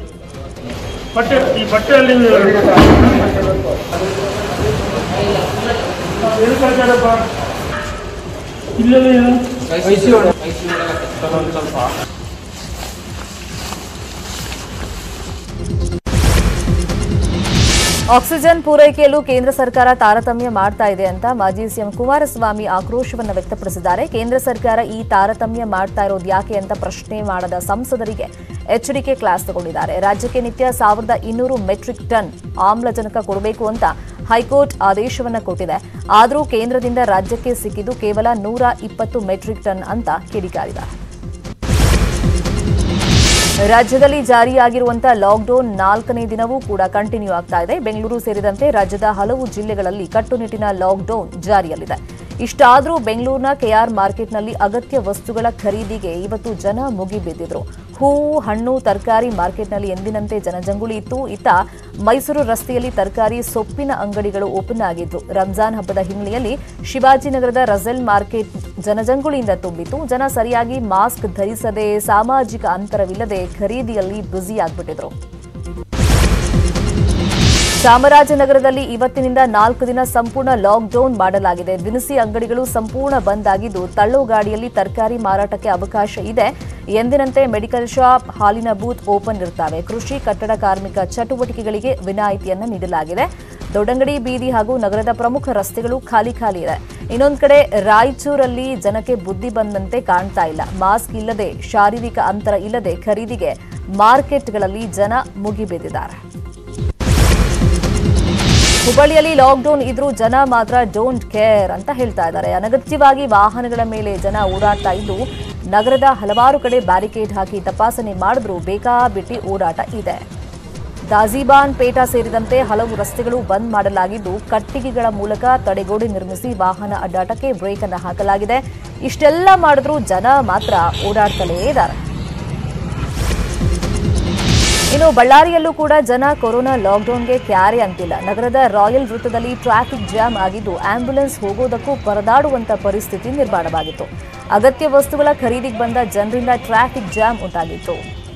ಆಕ್ಸಿಜನ್ ಪೂರೈಕೆಯಲ್ಲೂ ಕೇಂದ್ರ ಸರ್ಕಾರ ತಾರತಮ್ಯ ಮಾಡ್ತಾ ಇದೆ ಅಂತ ಮಾಜಿ ಸಿಎಂ ಕುಮಾರಸ್ವಾಮಿ ಆಕ್ರೋಶವನ್ನು ವ್ಯಕ್ತಪಡಿಸಿದ್ದಾರೆ. ಕೇಂದ್ರ ಸರ್ಕಾರ ಈ ತಾರತಮ್ಯ ಮಾಡ್ತಾ ಇರೋದು ಯಾಕೆ ಅಂತ ಪ್ರಶ್ನೆ ಮಾಡದ ಸಂಸದರಿಗೆ ಎಚ್ಚರಿಕೆ ಕ್ಲಾಸ್ ತಗೊಂಡಿದ್ದಾರೆ. ರಾಜ್ಯಕ್ಕೆ ನಿತ್ಯ ಸಾವಿರದ ಇನ್ನೂರು ಮೆಟ್ರಿಕ್ ಟನ್ ಆಮ್ಲಜನಕ ಕೊಡಬೇಕು ಅಂತ ಹೈಕೋರ್ಟ್ ಆದೇಶವನ್ನ ಕೊಟ್ಟಿದೆ. ಆದರೂ ಕೇಂದ್ರದಿಂದ ರಾಜ್ಯಕ್ಕೆ ಸಿಕ್ಕಿದ್ದು ಕೇವಲ ನೂರ ಇಪ್ಪತ್ತು ಮೆಟ್ರಿಕ್ ಟನ್ ಅಂತ ಕಿಡಿಕಾರಿದ್ದಾರೆ. ರಾಜ್ಯದಲ್ಲಿ ಜಾರಿಯಾಗಿರುವಂತಹ ಲಾಕ್ಡೌನ್ ನಾಲ್ಕನೇ ದಿನವೂ ಕೂಡ ಕಂಟಿನ್ಯೂ ಆಗ್ತಾ ಇದೆ. ಬೆಂಗಳೂರು ಸೇರಿದಂತೆ ರಾಜ್ಯದ ಹಲವು ಜಿಲ್ಲೆಗಳಲ್ಲಿ ಕಟ್ಟುನಿಟ್ಟಿನ ಲಾಕ್ಡೌನ್ ಜಾರಿಯಲ್ಲಿದೆ. ಇಷ್ಟಾದರೂ ಬೆಂಗಳೂರಿನ ಕೆಆರ್ ಮಾರ್ಕೆಟ್ನಲ್ಲಿ ಅಗತ್ಯ ವಸ್ತುಗಳ ಖರೀದಿಗೆ ಇವತ್ತು ಜನ ಮುಗಿಬಿದ್ದಿದ್ರು. ಹೂವು, ಹಣ್ಣು, ತರಕಾರಿ ಮಾರ್ಕೆಟ್ನಲ್ಲಿ ಎಂದಿನಂತೆ ಜನಜಂಗುಳಿ ಇತ್ತು. ಇತ್ತ ಮೈಸೂರು ರಸ್ತೆಯಲ್ಲಿ ತರಕಾರಿ, ಸೊಪ್ಪಿನ ಅಂಗಡಿಗಳು ಓಪನ್ ಆಗಿದ್ದು ರಂಜಾನ್ ಹಬ್ಬದ ಹಿನ್ನೆಲೆಯಲ್ಲಿ ಶಿವಾಜಿನಗರದ ರಜೆಲ್ ಮಾರ್ಕೆಟ್ ಜನಜಂಗುಳಿಯಿಂದ ತುಂಬಿತ್ತು. ಜನ ಸರಿಯಾಗಿ ಮಾಸ್ಕ್ ಧರಿಸದೆ, ಸಾಮಾಜಿಕ ಅಂತರವಿಲ್ಲದೆ ಖರೀದಿಯಲ್ಲಿ ಬ್ಯುಸಿ ಆಗ್ಬಿಟ್ಟಿದ್ರು. ಚಾಮರಾಜನಗರದಲ್ಲಿ ಇವತ್ತಿನಿಂದ ನಾಲ್ಕು ದಿನ ಸಂಪೂರ್ಣ ಲಾಕ್ಡೌನ್ ಮಾಡಲಾಗಿದೆ. ದಿನಸಿ ಅಂಗಡಿಗಳು ಸಂಪೂರ್ಣ ಬಂದ್ ಆಗಿದ್ದು ತಳ್ಳೋ ಗಾಡಿಯಲ್ಲಿ ತರಕಾರಿ ಮಾರಾಟಕ್ಕೆ ಅವಕಾಶ ಇದೆ. ಎಂದಿನಂತೆ ಮೆಡಿಕಲ್ ಶಾಪ್, ಹಾಲಿನ ಬೂತ್ ಓಪನ್ ಇರ್ತವೆ. ಕೃಷಿ, ಕಟ್ಟಡ ಕಾರ್ಮಿಕ ಚಟುವಟಿಕೆಗಳಿಗೆ ವಿನಾಯಿತಿಯನ್ನು ನೀಡಲಾಗಿದೆ. ದೊಡ್ಡಂಗಡಿ ಬೀದಿ ಹಾಗೂ ನಗರದ ಪ್ರಮುಖ ರಸ್ತೆಗಳು ಖಾಲಿ ಖಾಲಿ ಇದೆ. ಇನ್ನೊಂದು ಕಡೆ ರಾಯಚೂರಲ್ಲಿ ಜನಕ್ಕೆ ಬುದ್ಧಿ ಬಂದಂತೆ ಕಾಣ್ತಾ ಇಲ್ಲ. ಮಾಸ್ಕ್ ಇಲ್ಲದೆ, ಶಾರೀರಿಕ ಅಂತರ ಇಲ್ಲದೆ ಖರೀದಿಗೆ ಮಾರ್ಕೆಟ್ಗಳಲ್ಲಿ ಜನ ಮುಗಿಬಿದ್ದಿದ್ದಾರೆ. ಹುಬ್ಬಳ್ಳಿಯಲ್ಲಿ ಲಾಕ್ಡೌನ್ ಇದ್ರೂ ಜನ ಮಾತ್ರ ಡೋಂಟ್ ಕೇರ್ ಅಂತ ಹೇಳ್ತಾ ಇದ್ದಾರೆ. ಅನಗತ್ಯವಾಗಿ ವಾಹನಗಳ ಮೇಲೆ ಜನ ಓಡಾಡ್ತಾ ಇದ್ದು ನಗರದ ಹಲವಾರು ಕಡೆ ಬ್ಯಾರಿಕೇಡ್ ಹಾಕಿ ತಪಾಸಣೆ ಮಾಡಿದ್ರೂ ಬೇಕಾಬಿಟ್ಟಿ ಓಡಾಟ ಇದೆ. ದಾಜಿಬಾನ್ ಪೇಟ ಸೇರಿದಂತೆ ಹಲವು ರಸ್ತೆಗಳು ಬಂದ್ ಮಾಡಲಾಗಿದ್ದು ಕಟ್ಟಿಗೆಗಳ ಮೂಲಕ ತಡೆಗೋಡೆ ನಿರ್ಮಿಸಿ ವಾಹನ ಅಡ್ಡಾಟಕ್ಕೆ ಬ್ರೇಕ್ ಅನ್ನು ಹಾಕಲಾಗಿದೆ. ಇಷ್ಟೆಲ್ಲ ಮಾಡಿದ್ರೂ ಜನ ಮಾತ್ರ ಓಡಾಡ್ತಲೇ ಇದ್ದಾರೆ. ಇನ್ನು ಬಳ್ಳಾರಿಯಲ್ಲೂ ಕೂಡ ಜನ ಕೊರೋನಾ ಲಾಕ್ಡೌನ್ಗೆ ಕ್ಯಾರೆ ಅಂತಿಲ್ಲ. ನಗರದ ರಾಯಲ್ ವೃತ್ತದಲ್ಲಿ ಟ್ರಾಫಿಕ್ ಜಾಮ್ ಆಗಿದ್ದು ಆಂಬ್ಯುಲೆನ್ಸ್ ಹೋಗೋದಕ್ಕೂ ಪರದಾಡುವಂತ ಪರಿಸ್ಥಿತಿ ನಿರ್ಮಾಣವಾಗಿತ್ತು. ಅಗತ್ಯ ವಸ್ತುಗಳ ಖರೀದಿಗೆ ಬಂದ ಜನರಿಂದ ಟ್ರಾಫಿಕ್ ಜಾಮ್ ಉಂಟಾಗಿತ್ತು.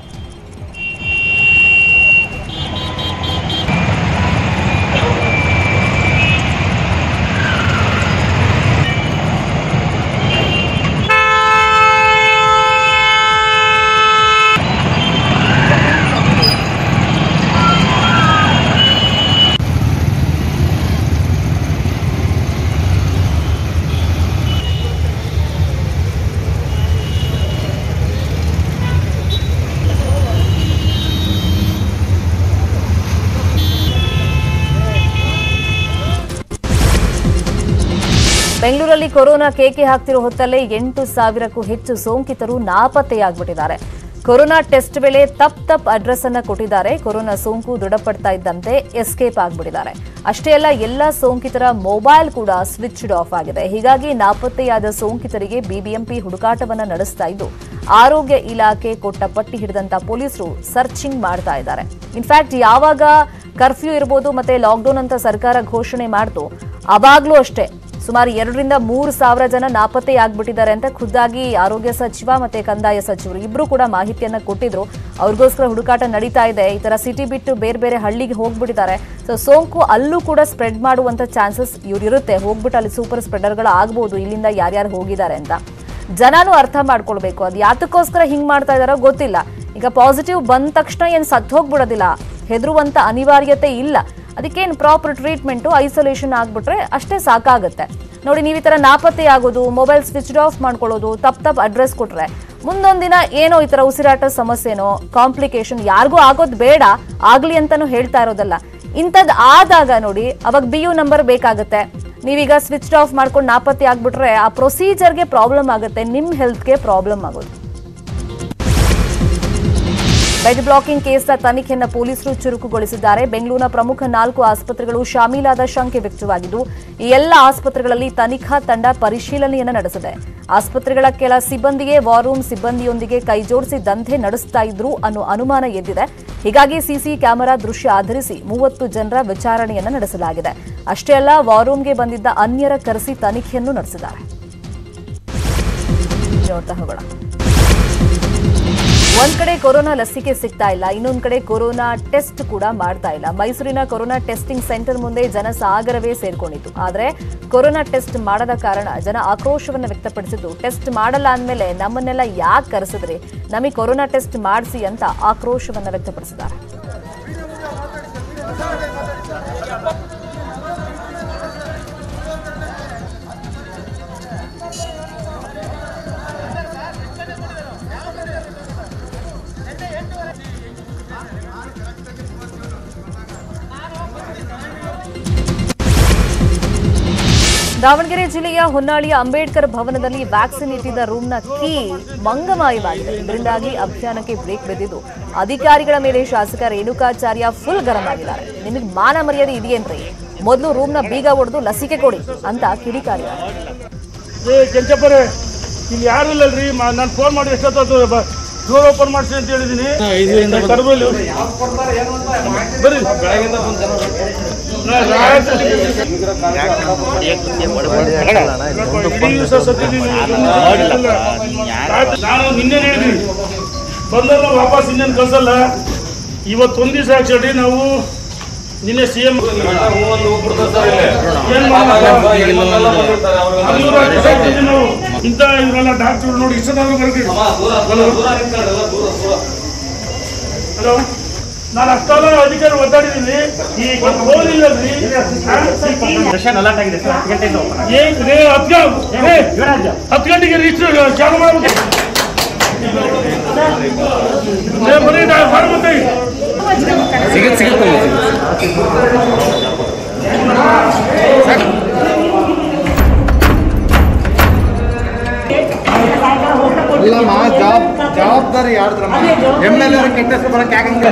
ಬೆಂಗಳೂರಲ್ಲಿ ಕೊರೋನಾ ಕೇಕೆ ಹಾಕ್ತಿರೋ ಹೊತ್ತಲ್ಲೇ ಎಂಟು ಸಾವಿರಕ್ಕೂ ಹೆಚ್ಚು ಸೋಂಕಿತರು ನಾಪತ್ತೆಯಾಗ್ಬಿಟ್ಟಿದ್ದಾರೆ. ಕೊರೋನಾ ಟೆಸ್ಟ್ ವೇಳೆ ತಪ್ ತಪ್ ಅಡ್ರೆಸ್ ಅನ್ನ ಕೊಟ್ಟಿದ್ದಾರೆ. ಕೊರೋನಾ ಸೋಂಕು ದೃಢಪಡ್ತಾ ಇದ್ದಂತೆ ಎಸ್ಕೇಪ್ ಆಗ್ಬಿಟ್ಟಿದ್ದಾರೆ. ಅಷ್ಟೇ ಅಲ್ಲ, ಎಲ್ಲ ಸೋಂಕಿತರ ಮೊಬೈಲ್ ಕೂಡ ಸ್ವಿಚ್ಡ್ ಆಫ್ ಆಗಿದೆ. ಹೀಗಾಗಿ ನಾಪತ್ತೆಯಾದ ಸೋಂಕಿತರಿಗೆ ಬಿಬಿಎಂಪಿ ಹುಡುಕಾಟವನ್ನ ನಡೆಸ್ತಾ ಇದ್ದು ಆರೋಗ್ಯ ಇಲಾಖೆ ಕೊಟ್ಟ ಪಟ್ಟಿ ಹಿಡಿದಂತ ಪೊಲೀಸರು ಸರ್ಚಿಂಗ್ ಮಾಡ್ತಾ ಇದ್ದಾರೆ. ಇನ್ಫ್ಯಾಕ್ಟ್ ಯಾವಾಗ ಕರ್ಫ್ಯೂ ಇರಬಹುದು ಮತ್ತೆ ಲಾಕ್ಡೌನ್ ಅಂತ ಸರ್ಕಾರ ಘೋಷಣೆ ಮಾಡ್ತು ಅವಾಗ್ಲೂ ಅಷ್ಟೇ ಸುಮಾರು ಎರಡರಿಂದ ಮೂರು ಸಾವಿರ ಜನ ನಾಪತ್ತೆಯಾಗ್ಬಿಟ್ಟಿದ್ದಾರೆ ಅಂತ ಖುದ್ದಾಗಿ ಆರೋಗ್ಯ ಸಚಿವ ಮತ್ತೆ ಕಂದಾಯ ಸಚಿವರು ಇಬ್ರು ಕೂಡ ಮಾಹಿತಿಯನ್ನ ಕೊಟ್ಟಿದ್ರು. ಅವ್ರಿಗೋಸ್ಕರ ಹುಡುಕಾಟ ನಡೀತಾ ಇದೆ. ಈ ತರ ಸಿಟಿ ಬಿಟ್ಟು ಬೇರೆ ಬೇರೆ ಹಳ್ಳಿಗೆ ಹೋಗ್ಬಿಟ್ಟಿದ್ದಾರೆ. ಸೊ ಸೋಂಕು ಅಲ್ಲೂ ಕೂಡ ಸ್ಪ್ರೆಡ್ ಮಾಡುವಂತ ಚಾನ್ಸಸ್ ಇವ್ರು ಇರುತ್ತೆ. ಹೋಗ್ಬಿಟ್ಟು ಅಲ್ಲಿ ಸೂಪರ್ ಸ್ಪ್ರೆಡರ್ಗಳು ಆಗ್ಬೋದು ಇಲ್ಲಿಂದ ಯಾರ್ಯಾರು ಹೋಗಿದ್ದಾರೆ ಅಂತ. ಜನನು ಅರ್ಥ ಮಾಡ್ಕೊಳ್ಬೇಕು. ಅದು ಯಾತಕ್ಕೋಸ್ಕರ ಹಿಂಗ್ ಮಾಡ್ತಾ ಇದಾರೋ ಗೊತ್ತಿಲ್ಲ. ಈಗ ಪಾಸಿಟಿವ್ ಬಂದ ತಕ್ಷಣ ಏನ್ ಸತ್ತು ಹೋಗ್ಬಿಡೋದಿಲ್ಲ, ಹೆದರುವಂತ ಅನಿವಾರ್ಯತೆ ಇಲ್ಲ. ಅದಕ್ಕೇನು ಪ್ರಾಪರ್ ಟ್ರೀಟ್ಮೆಂಟು, ಐಸೋಲೇಷನ್ ಆಗಿಬಿಟ್ರೆ ಅಷ್ಟೇ ಸಾಕಾಗುತ್ತೆ. ನೋಡಿ, ನೀವು ಈ ಥರ ನಾಪತ್ತೆ ಆಗೋದು, ಮೊಬೈಲ್ ಸ್ವಿಚ್ ಆಫ್ ಮಾಡ್ಕೊಳ್ಳೋದು, ತಪ್ಪು ತಪ್ಪು ಅಡ್ರೆಸ್ ಕೊಟ್ರೆ ಮುಂದೊಂದು ದಿನ ಏನೋ ಈ ಥರ ಉಸಿರಾಟ ಸಮಸ್ಯೆನೋ ಕಾಂಪ್ಲಿಕೇಶನ್ ಯಾರಿಗೂ ಆಗೋದು ಬೇಡ, ಆಗಲಿ ಅಂತಲೂ ಹೇಳ್ತಾ ಇರೋದಲ್ಲ. ಇಂಥದ್ದು ಆದಾಗ ನೋಡಿ, ಅವಾಗ ಬಿ ಯು ನಂಬರ್ ಬೇಕಾಗುತ್ತೆ. ನೀವೀಗ ಸ್ವಿಚ್ ಆಫ್ ಮಾಡ್ಕೊಂಡು ನಾಪತ್ತೆ ಆಗ್ಬಿಟ್ರೆ ಆ ಪ್ರೊಸೀಜರ್ಗೆ ಪ್ರಾಬ್ಲಮ್ ಆಗುತ್ತೆ, ನಿಮ್ಮ ಹೆಲ್ತ್ಗೆ ಪ್ರಾಬ್ಲಮ್ ಆಗೋದು. ಬೆಡ್ ಬ್ಲಾಕಿಂಗ್ ಕೇಸ್ನ ತನಿಖೆಯನ್ನು ಪೊಲೀಸರು ಚುರುಕುಗೊಳಿಸಿದ್ದಾರೆ. ಬೆಂಗಳೂರಿನ ಪ್ರಮುಖ ನಾಲ್ಕು ಆಸ್ಪತ್ರೆಗಳು ಶಾಮೀಲಾದ ಶಂಕೆ ವ್ಯಕ್ತವಾಗಿದ್ದು, ಈ ಎಲ್ಲ ಆಸ್ಪತ್ರೆಗಳಲ್ಲಿ ತನಿಖಾ ತಂಡ ಪರಿಶೀಲನೆಯನ್ನು ನಡೆಸಿದೆ. ಆಸ್ಪತ್ರೆಗಳ ಕೆಲ ಸಿಬ್ಬಂದಿಗೆ ವಾರ್ ರೂಮ್ ಸಿಬ್ಬಂದಿಯೊಂದಿಗೆ ಕೈಜೋಡಿಸಿ ದಂಧೆ ನಡೆಸ್ತಾ ಇದ್ರು ಅನ್ನೋ ಅನುಮಾನ ಎದ್ದಿದೆ. ಹೀಗಾಗಿ ಸಿಸಿ ಕ್ಯಾಮೆರಾ ದೃಶ್ಯ ಆಧರಿಸಿ ಮೂವತ್ತು ಜನರ ವಿಚಾರಣೆಯನ್ನು ನಡೆಸಲಾಗಿದೆ. ಅಷ್ಟೇ ಅಲ್ಲ, ವಾರ್ ರೂಮ್ಗೆ ಬಂದಿದ್ದ ಅನ್ಯರ ಕರೆಸಿ ತನಿಖೆಯನ್ನು ನಡೆಸಿದ್ದಾರೆ. ನೋಡ್ತಾ ಹೋಗೋಣ. ಒಂದ್ ಕಡೆ ಕೊರೋನಾ ಲಸಿಕೆ ಸಿಗ್ತಾ ಇಲ್ಲ, ಇನ್ನೊಂದ್ ಕಡೆ ಕೊರೋನಾ ಟೆಸ್ಟ್ ಕೂಡ ಮಾಡ್ತಾ ಇಲ್ಲ. ಮೈಸೂರಿನ ಕೊರೋನಾ ಟೆಸ್ಟಿಂಗ್ ಸೆಂಟರ್ ಮುಂದೆ ಜನಸಾಗರವೇ ಸೇರ್ಕೊಂಡಿತ್ತು. ಆದ್ರೆ ಕೊರೋನಾ ಟೆಸ್ಟ್ ಮಾಡದ ಕಾರಣ ಜನ ಆಕ್ರೋಶವನ್ನು ವ್ಯಕ್ತಪಡಿಸಿದ್ದು, ಟೆಸ್ಟ್ ಮಾಡಲ್ಲ ಅಂದಮೇಲೆ ನಮ್ಮನ್ನೆಲ್ಲ ಯಾಕೆ ಕರೆಸಿದ್ರಿ, ನಮಗೆ ಕೊರೋನಾ ಟೆಸ್ಟ್ ಮಾಡಿಸಿ ಅಂತ ಆಕ್ರೋಶವನ್ನು ವ್ಯಕ್ತಪಡಿಸಿದ್ದಾರೆ. ದಾವಣಗೆರೆ ಜಿಲ್ಲೆಯ ಹೊನ್ನಾಳಿಯ ಅಂಬೇಡ್ಕರ್ ಭವನದಲ್ಲಿ ವ್ಯಾಕ್ಸಿನ್ ಇಟ್ಟಿದ್ದ ರೂಮ್ನ ಕೀ ಮಂಗಮಾಯವಾಗಿದೆ. ಇದರಿಂದಾಗಿ ಅಭಿಯಾನಕ್ಕೆ ಬ್ರೇಕ್ ಬಿದ್ದಿದ್ದು, ಅಧಿಕಾರಿಗಳ ಮೇಲೆ ಶಾಸಕ ರೇಣುಕಾಚಾರ್ಯ ಫುಲ್ ಗರಂ ಆಗಿದ್ದಾರೆ. ನಿಮಗೆ ಮಾನ ಮರ್ಯಾದೆ ಇದೆಯೇನ್ರಿ, ಮೊದಲು ರೂಮ್ನ ಬೀಗ ಹೊಡೆದು ಲಸಿಕೆ ಕೊಡಿ ಅಂತ ಕಿಡಿಕಾರಿದ್ದಾರೆ. ಇಲ್ಲಿ ಯಾರು ಇಲ್ಲಲ್ರಿ, ನಾನು ಫೋನ್ ಮಾಡಿ ಎಷ್ಟೊತ್ತು ಡೋರ್ ಓಪನ್ ಮಾಡಿಸಿ ಅಂತ ಹೇಳಿದೀನಿ. ಬರ್ರಿ, ನಾನು ನಿನ್ನೆ ಹೇಳಿದೀನಿ, ಬಂದಲ್ಲ ವಾಪಸ್ ಇನ್ನೇನು ಕಳ್ಸಲ್ಲ. ಇವತ್ತೊಂದು ದಿವಸ ಆಕ್ಚುಲಿ ನಾವು ನಿನ್ನೆ ಸಿ ಎಂ ಇಂಥ ಇವರೆಲ್ಲ ಡಾಕ್ಟರ್ ನೋಡಿ ಇಷ್ಟದಾದ್ರೂ ಬರ್ತೀವಿ. ಹಲೋ, ನಾನು ಅಷ್ಟೆಲ್ಲ ಅಧಿಕಾರಿ ಒದ್ದಾಡಿದ್ದೀನಿ. ಈ ಫೋನ್ ಇಲ್ಲದ್ರಿ, ಹತ್ತು ಗಂಟೆಗೆ ರಿಜಿಸ್ಟರ್ ಚಾಲು ಮಾಡ್ಬೇಕು. ಬರೀ ಮಾಡ್ಬೇಕು. ಜವಾಬ್ದಾರಿ ಯಾರ್ದ್ರಮ್ಮ? ಎಮ್ ಎಲ್ ಎ ಕೆಟ್ಟ ಹೆಸರು ಬರಕ್ಕೆ ಆಗಂಗಿಲ್ಲ.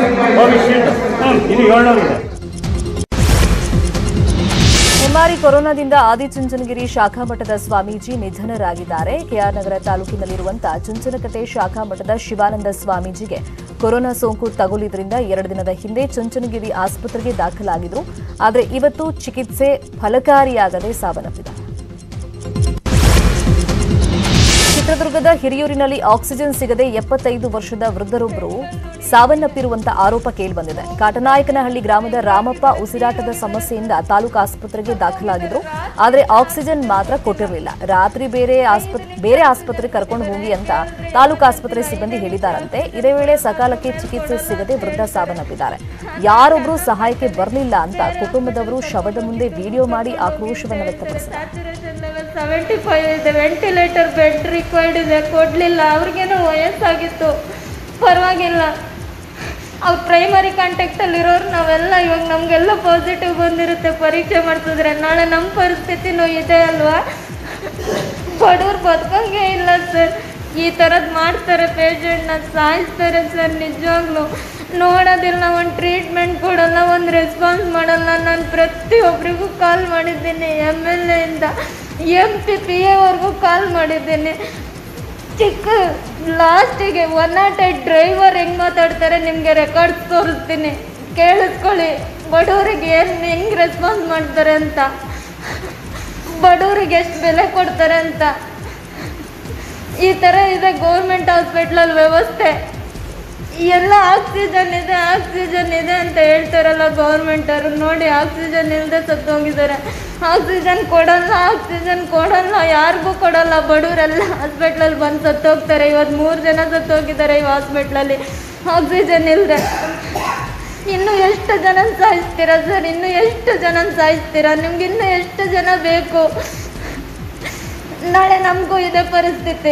ಹೆಮ್ಮಾರಿ ಕೊರೋನಾದಿಂದ ಆದಿಚುಂಚನಗಿರಿ ಶಾಖಾ ಮಠದ ಸ್ವಾಮೀಜಿ ನಿಧನರಾಗಿದ್ದಾರೆ. ಕೆಆರ್ ನಗರ ತಾಲೂಕಿನಲ್ಲಿರುವಂತಹ ಚುಂಚನಕಟ್ಟೆ ಶಾಖಾ ಮಠದ ಶಿವಾನಂದ ಸ್ವಾಮೀಜಿಗೆ ಕೊರೋನಾ ಸೋಂಕು ತಗುಲಿದ್ರಿಂದ ಎರಡು ದಿನದ ಹಿಂದೆ ಚುಂಚನಗಿರಿ ಆಸ್ಪತ್ರೆಗೆ ದಾಖಲಾಗಿದ್ರು. ಆದರೆ ಇವತ್ತು ಚಿಕಿತ್ಸೆ ಫಲಕಾರಿಯಾಗದೆ ಸಾವನ್ನಪ್ಪಿದ್ದಾರೆ. ಚಿತ್ರದುರ್ಗದ ಹಿರಿಯೂರಿನಲ್ಲಿ ಆಕ್ಸಿಜನ್ ಸಿಗದೆ ಎಪ್ಪತ್ತೈದು ವರ್ಷದ ವೃದ್ಧರೊಬ್ಬರು ಸಾವನ್ನಪ್ಪಿರುವಂತಹ ಆರೋಪ ಕೇಳಿಬಂದಿದೆ. ಕಾಟನಾಯಕನಹಳ್ಳಿ ಗ್ರಾಮದ ರಾಮಪ್ಪ ಉಸಿರಾಟದ ಸಮಸ್ಯೆಯಿಂದ ತಾಲೂಕು ಆಸ್ಪತ್ರೆಗೆ ದಾಖಲಾಗಿದ್ರು. ಆದರೆ ಆಕ್ಸಿಜನ್ ಮಾತ್ರ ಕೊಟ್ಟಿರಲಿಲ್ಲ. ರಾತ್ರಿ ಬೇರೆ ಆಸ್ಪತ್ರೆ ಬೇರೆ ಆಸ್ಪತ್ರೆಗೆ ಕರ್ಕೊಂಡು ಹೋಗಿ ಅಂತ ತಾಲೂಕು ಆಸ್ಪತ್ರೆ ಸಿಬ್ಬಂದಿ ಹೇಳಿದ್ದಾರಂತೆ. ಇದೇ ವೇಳೆ ಸಕಾಲಕ್ಕೆ ಚಿಕಿತ್ಸೆ ಸಿಗದೆ ವೃದ್ಧ ಸಾವನ್ನಪ್ಪಿದ್ದಾರೆ. ಯಾರೊಬ್ಬರು ಸಹಾಯಕ್ಕೆ ಬರಲಿಲ್ಲ ಅಂತ ಕುಟುಂಬದವರು ಶವದ ಮುಂದೆ ವಿಡಿಯೋ ಮಾಡಿ ಆಕ್ರೋಶವನ್ನು ವ್ಯಕ್ತಪಡಿಸಿದ್ದಾರೆ. ಸೆವೆಂಟಿ ಫೈವ್ ಇದೆ, ವೆಂಟಿಲೇಟರ್ ಬೆಡ್ ರಿಕ್ವೈರ್ಡ್ ಇದೆ, ಕೊಡಲಿಲ್ಲ. ಅವ್ರಿಗೇನೋ ವಯಸ್ಸಾಗಿತ್ತು, ಪರವಾಗಿಲ್ಲ. ಅವ್ರು ಪ್ರೈಮರಿ ಕಾಂಟ್ಯಾಕ್ಟಲ್ಲಿರೋರು ನಾವೆಲ್ಲ ಇವಾಗ ನಮಗೆಲ್ಲ ಪಾಸಿಟಿವ್ ಬಂದಿರುತ್ತೆ, ಪರೀಕ್ಷೆ ಮಾಡಿಸಿದ್ರೆ ನಾಳೆ ನಮ್ಮ ಪರಿಸ್ಥಿತಿನೂ ಇದೆ ಅಲ್ವಾ. ಬಡವ್ರು ಬದುಕಂಗೆ ಇಲ್ಲ ಸರ್. ಈ ಥರದ್ದು ಮಾಡ್ತಾರೆ, ಪೇಷಂಟ್ನ ಸಾಯಿಸ್ತಾರೆ ಸರ್. ನಿಜವಾಗ್ಲೂ ನೋಡೋದಿಲ್ಲ, ಒಂದು ಟ್ರೀಟ್ಮೆಂಟ್ ಕೊಡಲ್ಲ, ಒಂದು ರೆಸ್ಪಾನ್ಸ್ ಮಾಡಲ್ಲ. ನಾನು ಪ್ರತಿಯೊಬ್ಬರಿಗೂ ಕಾಲ್ ಮಾಡಿದ್ದೀನಿ, ಎಮ್ ಎಲ್ ಎಯಿಂದ ಎಂ ಪಿ ಪಿ ಎವರೆಗೂ ಕಾಲ್ ಮಾಡಿದ್ದೀನಿ. ಚಿಕ್ಕ ಲಾಸ್ಟಿಗೆ ಒನ್ ನಾಟ್ ಏಟ್ ಡ್ರೈವರ್ ಹೆಂಗೆ ಮಾತಾಡ್ತಾರೆ ನಿಮಗೆ ರೆಕಾರ್ಡ್ಸ್ ತೋರಿಸ್ತೀನಿ, ಕೇಳಿಸ್ಕೊಳ್ಳಿ. ಬಡವರಿಗೆ ಏನು ಹೆಂಗೆ ರೆಸ್ಪಾನ್ಸ್ ಮಾಡ್ತಾರೆ ಅಂತ, ಬಡವರಿಗೆ ಎಷ್ಟು ಬೆಲೆ ಕೊಡ್ತಾರೆ ಅಂತ. ಈ ಥರ ಇದೆ ಗೌರ್ಮೆಂಟ್ ಹಾಸ್ಪಿಟ್ಲಲ್ಲಿ ವ್ಯವಸ್ಥೆ. ಎಲ್ಲ ಆಕ್ಸಿಜನ್ ಇದೆ ಆಕ್ಸಿಜನ್ ಇದೆ ಅಂತ ಹೇಳ್ತಾರಲ್ಲ ಗೌರ್ಮೆಂಟವರು. ನೋಡಿ, ಆಕ್ಸಿಜನ್ ಇಲ್ಲದೆ ಸತ್ತೋಗಿದ್ದಾರೆ. ಆಕ್ಸಿಜನ್ ಕೊಡಲ್ಲ ಆಕ್ಸಿಜನ್ ಕೊಡಲ್ಲ ಯಾರಿಗೂ ಕೊಡಲ್ಲ. ಬಡವರೆಲ್ಲ ಹಾಸ್ಪಿಟ್ಲಲ್ಲಿ ಬಂದು ಸತ್ತೋಗ್ತಾರೆ. ಇವತ್ತು ಮೂರು ಜನ ಸತ್ತೋಗಿದ್ದಾರೆ ಈ ಹಾಸ್ಪಿಟ್ಲಲ್ಲಿ ಆಕ್ಸಿಜನ್ ಇಲ್ಲದೆ. ಇನ್ನು ಎಷ್ಟು ಜನ ಸಾಯಿಸ್ತೀರಾ ಸರ್? ಇನ್ನು ಎಷ್ಟು ಜನ ಸಾಯಿಸ್ತೀರಾ? ನಿಮ್ಗೆ ಇನ್ನು ಎಷ್ಟು ಜನ ಬೇಕು? ನಾಳೆ ನಮಗೂ ಇದೇ ಪರಿಸ್ಥಿತಿ.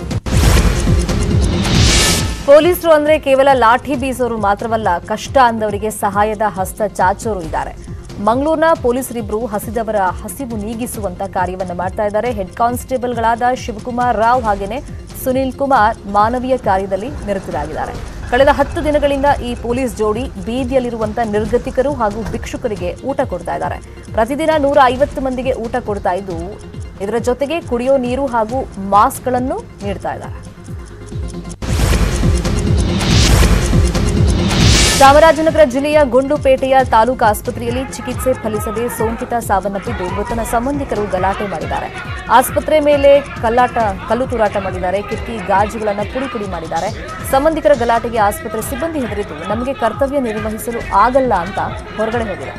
ಪೊಲೀಸರು ಅಂದ್ರೆ ಕೇವಲ ಲಾಠಿ ಬೀಸೋರು ಮಾತ್ರವಲ್ಲ, ಕಷ್ಟ ಅಂದವರಿಗೆ ಸಹಾಯದ ಹಸ್ತ ಚಾಚೋರು ಇದ್ದಾರೆ. ಮಂಗಳೂರಿನ ಪೊಲೀಸರಿಬ್ರು ಹಸಿದವರ ಹಸಿವು ನೀಗಿಸುವಂತ ಕಾರ್ಯವನ್ನ ಮಾಡ್ತಾ ಇದ್ದಾರೆ. ಹೆಡ್ ಕಾನ್ಸ್ಟೇಬಲ್ಗಳಾದ ಶಿವಕುಮಾರ್ ರಾವ್ ಹಾಗೇನೆ ಸುನಿಲ್ ಕುಮಾರ್ ಮಾನವೀಯ ಕಾರ್ಯದಲ್ಲಿ ನಿರತರಾಗಿದ್ದಾರೆ. ಕಳೆದ ಹತ್ತು ದಿನಗಳಿಂದ ಈ ಪೊಲೀಸ್ ಜೋಡಿ ಬೀದಿಯಲ್ಲಿರುವಂತಹ ನಿರ್ಗತಿಕರು ಹಾಗೂ ಭಿಕ್ಷುಕರಿಗೆ ಊಟ ಕೊಡ್ತಾ ಇದ್ದಾರೆ. ಪ್ರತಿದಿನ ನೂರ ಐವತ್ತು ಮಂದಿಗೆ ಊಟ ಕೊಡ್ತಾ ಇದ್ದು, ಇದರ ಜೊತೆಗೆ ಕುಡಿಯೋ ನೀರು ಹಾಗೂ ಮಾಸ್ಕ್ಗಳನ್ನು ನೀಡ್ತಾ ಇದ್ದಾರೆ. ಚಾಮರಾಜನಗರ ಜಿಲ್ಲೆಯ ಗುಂಡ್ಲುಪೇಟೆಯ ತಾಲೂಕು ಆಸ್ಪತ್ರೆಯಲ್ಲಿ ಚಿಕಿತ್ಸೆ ಫಲಿಸದೆ ಸೋಂಕಿತ ಸಾವನ್ನಪ್ಪಿದ್ದು, ಮೃತನ ಸಂಬಂಧಿಕರು ಗಲಾಟೆ ಮಾಡಿದ್ದಾರೆ. ಆಸ್ಪತ್ರೆ ಮೇಲೆ ಕಲ್ಲಾಟ ಕಲ್ಲು ತೂರಾಟ ಮಾಡಿದ್ದಾರೆ. ಕಿಟಕಿ ಗಾಜುಗಳನ್ನು ಪುಡಿ ಪುಡಿ ಮಾಡಿದ್ದಾರೆ. ಸಂಬಂಧಿಕರ ಗಲಾಟೆಗೆ ಆಸ್ಪತ್ರೆ ಸಿಬ್ಬಂದಿ ಹೆದರಿದ್ದು, ನಮಗೆ ಕರ್ತವ್ಯ ನಿರ್ವಹಿಸಲು ಆಗಲ್ಲ ಅಂತ ಹೊರಗಡೆ ಹೋಗಿದೆ.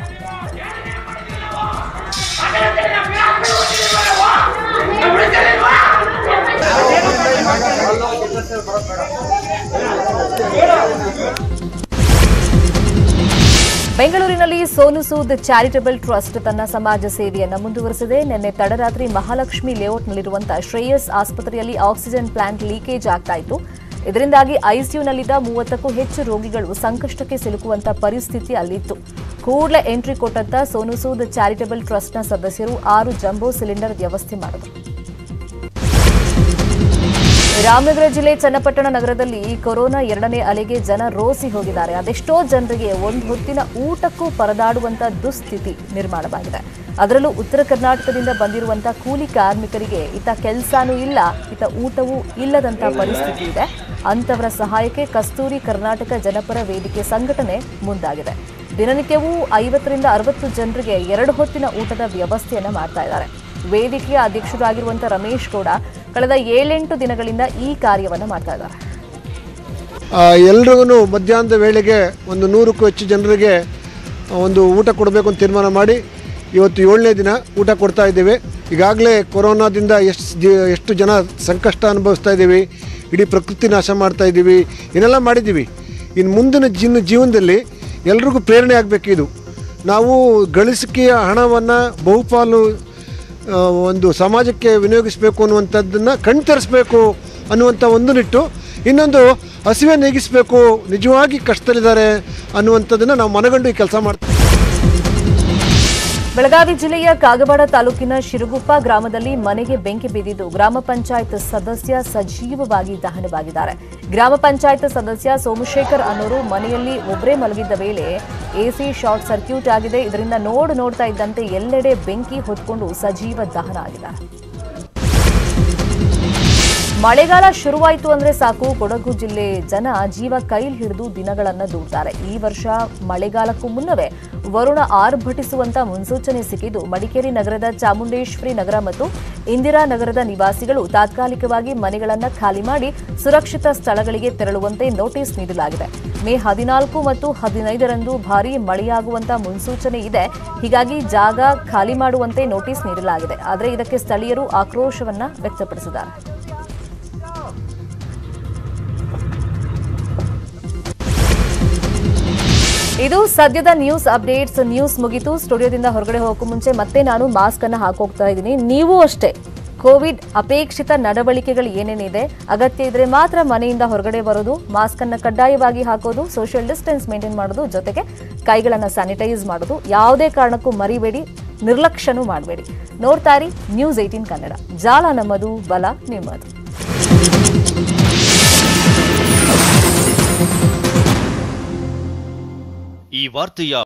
ಬೆಂಗಳೂರಿನಲ್ಲಿ ಸೋನು ಸೂದ್ ಚಾರಿಟಬಲ್ ಟ್ರಸ್ಟ್ ತನ್ನ ಸಮಾಜ ಸೇವೆಯನ್ನು ಮುಂದುವರೆಸಿದೆ. ನಿನ್ನೆ ತಡರಾತ್ರಿ ಮಹಾಲಕ್ಷ್ಮಿ ಲೇಔಟ್ನಲ್ಲಿರುವಂತಹ ಶ್ರೇಯಸ್ ಆಸ್ಪತ್ರೆಯಲ್ಲಿ ಆಕ್ಸಿಜನ್ ಪ್ಲಾಂಟ್ ಲೀಕೇಜ್ ಆಗ್ತಾ ಇತ್ತು. ಇದರಿಂದಾಗಿ ಐಸಿಯುನಲ್ಲಿದ್ದ ಮೂವತ್ತಕ್ಕೂ ಹೆಚ್ಚು ರೋಗಿಗಳು ಸಂಕಷ್ಟಕ್ಕೆ ಸಿಲುಕುವಂತ ಪರಿಸ್ಥಿತಿ ಅಲ್ಲಿತ್ತು. ಕೂಡಲೇ ಎಂಟ್ರಿ ಕೊಟ್ಟಂತ ಸೋನು ಸೂದ್ ಚಾರಿಟಬಲ್ ಟ್ರಸ್ಟ್ನ ಸದಸ್ಯರು ಆರು ಜಂಬೋ ಸಿಲಿಂಡರ್ ವ್ಯವಸ್ಥೆ ಮಾಡಿದರು. ರಾಮನಗರ ಜಿಲ್ಲೆ ಚನ್ನಪಟ್ಟಣ ನಗರದಲ್ಲಿ ಕೊರೋನಾ ಎರಡನೇ ಅಲೆಗೆ ಜನ ರೋಸಿ ಹೋಗಿದ್ದಾರೆ. ಅದೆಷ್ಟೋ ಜನರಿಗೆ ಒಂದು ಹೊತ್ತಿನ ಊಟಕ್ಕೂ ಪರದಾಡುವಂತ ದುಸ್ಥಿತಿ ನಿರ್ಮಾಣವಾಗಿದೆ. ಅದರಲ್ಲೂ ಉತ್ತರ ಕರ್ನಾಟಕದಿಂದ ಬಂದಿರುವಂತಹ ಕೂಲಿ ಕಾರ್ಮಿಕರಿಗೆ ಇತ್ತ ಕೆಲಸನೂ ಇಲ್ಲ, ಇತ್ತ ಊಟವೂ ಇಲ್ಲದಂತ ಪರಿಸ್ಥಿತಿ ಇದೆ. ಅಂತವರ ಸಹಾಯಕ್ಕೆ ಕಸ್ತೂರಿ ಕರ್ನಾಟಕ ಜನಪರ ವೇದಿಕೆ ಸಂಘಟನೆ ಮುಂದಾಗಿದೆ. ದಿನನಿತ್ಯವೂ ಐವತ್ತರಿಂದ ಅರವತ್ತು ಜನರಿಗೆ ಎರಡು ಹೊತ್ತಿನ ಊಟದ ವ್ಯವಸ್ಥೆಯನ್ನ ಮಾಡ್ತಾ ಇದ್ದಾರೆ. ವೇದಿಕೆಯ ಅಧ್ಯಕ್ಷರಾಗಿರುವಂತಹ ರಮೇಶ್ ಗೌಡ ಕಳೆದ ಏಳೆಂಟು ದಿನಗಳಿಂದ ಈ ಕಾರ್ಯವನ್ನು ಮಾಡ್ತಾ ಇದ್ದಾರೆ. ಎಲ್ರಿಗೂ ಮಧ್ಯಾಹ್ನದ ವೇಳೆಗೆ ಒಂದು ನೂರಕ್ಕೂ ಹೆಚ್ಚು ಜನರಿಗೆ ಒಂದು ಊಟ ಕೊಡಬೇಕು ಅಂತ ತೀರ್ಮಾನ ಮಾಡಿ ಇವತ್ತು ಏಳನೇ ದಿನ ಊಟ ಕೊಡ್ತಾ ಇದ್ದೇವೆ. ಈಗಾಗಲೇ ಕೊರೋನಾದಿಂದ ಎಷ್ಟು ಎಷ್ಟು ಜನ ಸಂಕಷ್ಟ ಅನುಭವಿಸ್ತಾ ಇದ್ದೀವಿ, ಇಡೀ ಪ್ರಕೃತಿ ನಾಶ ಮಾಡ್ತಾ ಇದ್ದೀವಿ, ಏನೆಲ್ಲ ಮಾಡಿದ್ದೀವಿ. ಇನ್ನು ಮುಂದಿನ ಜೀವನ ಜೀವನದಲ್ಲಿ ಎಲ್ರಿಗೂ ಪ್ರೇರಣೆ ಆಗಬೇಕು. ಇದು ನಾವು ಗಳಿಸಿಕೆಯ ಹಣವನ್ನು ಬಹುಪಾಲು ಒಂದು ಸಮಾಜಕ್ಕೆ ವಿನಿಯೋಗಿಸಬೇಕು ಅನ್ನುವಂಥದ್ದನ್ನು ಕಣ್ತರಿಸಬೇಕು ಅನ್ನುವಂಥ ಒಂದು ನಿಟ್ಟು, ಇನ್ನೊಂದು ಹಸಿವೆ ನೀಗಿಸಬೇಕು, ನಿಜವಾಗಿ ಕಷ್ಟದಲ್ಲಿದ್ದಾರೆ ಅನ್ನುವಂಥದ್ದನ್ನು ನಾವು ಮನಗಂಡು ಈ ಕೆಲಸ ಮಾಡ್ತೀವಿ. ಬೆಳಗಾವಿ ಜಿಲ್ಲೆಯ ಕಾಗವಾಡ ತಾಲೂಕಿನ ಶಿರುಗುಪ್ಪ ಗ್ರಾಮದಲ್ಲಿ ಮನೆಗೆ ಬೆಂಕಿ ಬಿದ್ದಿದ್ದು, ಗ್ರಾಮ ಪಂಚಾಯತ್ ಸದಸ್ಯ ಸಜೀವವಾಗಿ ದಹನವಾಗಿದ್ದಾರೆ. ಗ್ರಾಮ ಪಂಚಾಯತ್ ಸದಸ್ಯ ಸೋಮಶೇಖರ್ ಅನ್ನೋರು ಮನೆಯಲ್ಲಿ ಒಬ್ಬರೇ ಮಲಗಿದ್ದ ವೇಳೆ ಎಸಿ ಶಾರ್ಟ್ ಸರ್ಕ್ಯೂಟ್ ಆಗಿದೆ. ಇದರಿಂದ ನೋಡ್ ನೋಡ್ತಾ ಇದ್ದಂತೆ ಎಲ್ಲೆಡೆ ಬೆಂಕಿ ಹೊತ್ಕೊಂಡು ಸಜೀವ ದಹನ ಆಗಿದ್ದಾರೆ. ಮಳೆಗಾಲ ಶುರುವಾಯಿತು ಅಂದ್ರೆ ಸಾಕು, ಕೊಡಗು ಜಿಲ್ಲೆ ಜನ ಜೀವ ಕೈಲಿ ಹಿಡಿದು ದಿನಗಳನ್ನು ದೂಡ್ತಾರೆ. ಈ ವರ್ಷ ಮಳೆಗಾಲಕ್ಕೂ ಮುನ್ನವೇ ವರುಣ ಆರ್ಭಟಿಸುವಂತ ಮುನ್ಸೂಚನೆ ಸಿಕ್ಕಿದ್ದು, ಮಡಿಕೇರಿ ನಗರದ ಚಾಮುಂಡೇಶ್ವರಿ ನಗರ ಮತ್ತು ಇಂದಿರಾನಗರದ ನಿವಾಸಿಗಳು ತಾತ್ಕಾಲಿಕವಾಗಿ ಮನೆಗಳನ್ನು ಖಾಲಿ ಮಾಡಿ ಸುರಕ್ಷಿತ ಸ್ಥಳಗಳಿಗೆ ತೆರಳುವಂತೆ ನೋಟಿಸ್ ನೀಡಲಾಗಿದೆ. ಮೇ ಹದಿನಾಲ್ಕು ಮತ್ತು ಹದಿನೈದರಂದು ಭಾರೀ ಮಳೆಯಾಗುವಂತ ಮುನ್ಸೂಚನೆ ಇದೆ. ಹೀಗಾಗಿ ಜಾಗ ಖಾಲಿ ಮಾಡುವಂತೆ ನೋಟಿಸ್ ನೀಡಲಾಗಿದೆ. ಆದರೆ ಇದಕ್ಕೆ ಸ್ಥಳೀಯರು ಆಕ್ರೋಶವನ್ನ ವ್ಯಕ್ತಪಡಿಸಿದ್ದಾರೆ. ಇದು ಸದ್ಯದ ನ್ಯೂಸ್ ಅಪ್ಡೇಟ್ಸ್. ನ್ಯೂಸ್ ಮುಗಿತು. ಸ್ಟುಡಿಯೋದಿಂದ ಹೊರಗಡೆ ಹೋಗೋಕ್ಕೂ ಮುಂಚೆ ಮತ್ತೆ ನಾನು ಮಾಸ್ಕ್ ಅನ್ನು ಹಾಕೋಗ್ತಾ ಇದ್ದೀನಿ. ನೀವು ಅಷ್ಟೇ ಕೋವಿಡ್ ಅಪೇಕ್ಷಿತ ನಡವಳಿಕೆಗಳು ಏನೇನಿದೆ, ಅಗತ್ಯ ಇದ್ರೆ ಮಾತ್ರ ಮನೆಯಿಂದ ಹೊರಗಡೆ ಬರೋದು, ಮಾಸ್ಕ್ ಅನ್ನು ಕಡ್ಡಾಯವಾಗಿ ಹಾಕೋದು, ಸೋಷಿಯಲ್ ಡಿಸ್ಟೆನ್ಸ್ ಮೇಂಟೈನ್ ಮಾಡೋದು, ಜೊತೆಗೆ ಕೈಗಳನ್ನು ಸ್ಯಾನಿಟೈಸ್ ಮಾಡೋದು ಯಾವುದೇ ಕಾರಣಕ್ಕೂ ಮರಿಬೇಡಿ, ನಿರ್ಲಕ್ಷ್ಯನೂ ಮಾಡಬೇಡಿ. ನೋಡ್ತಾ ಇರಿ ನ್ಯೂಸ್ ಏಟೀನ್ ಕನ್ನಡ. ಜಾಲ ನಮ್ಮದು, ಬಲ ನಿಮ್ಮದು. ಈ ವಾರ್ತೆಯ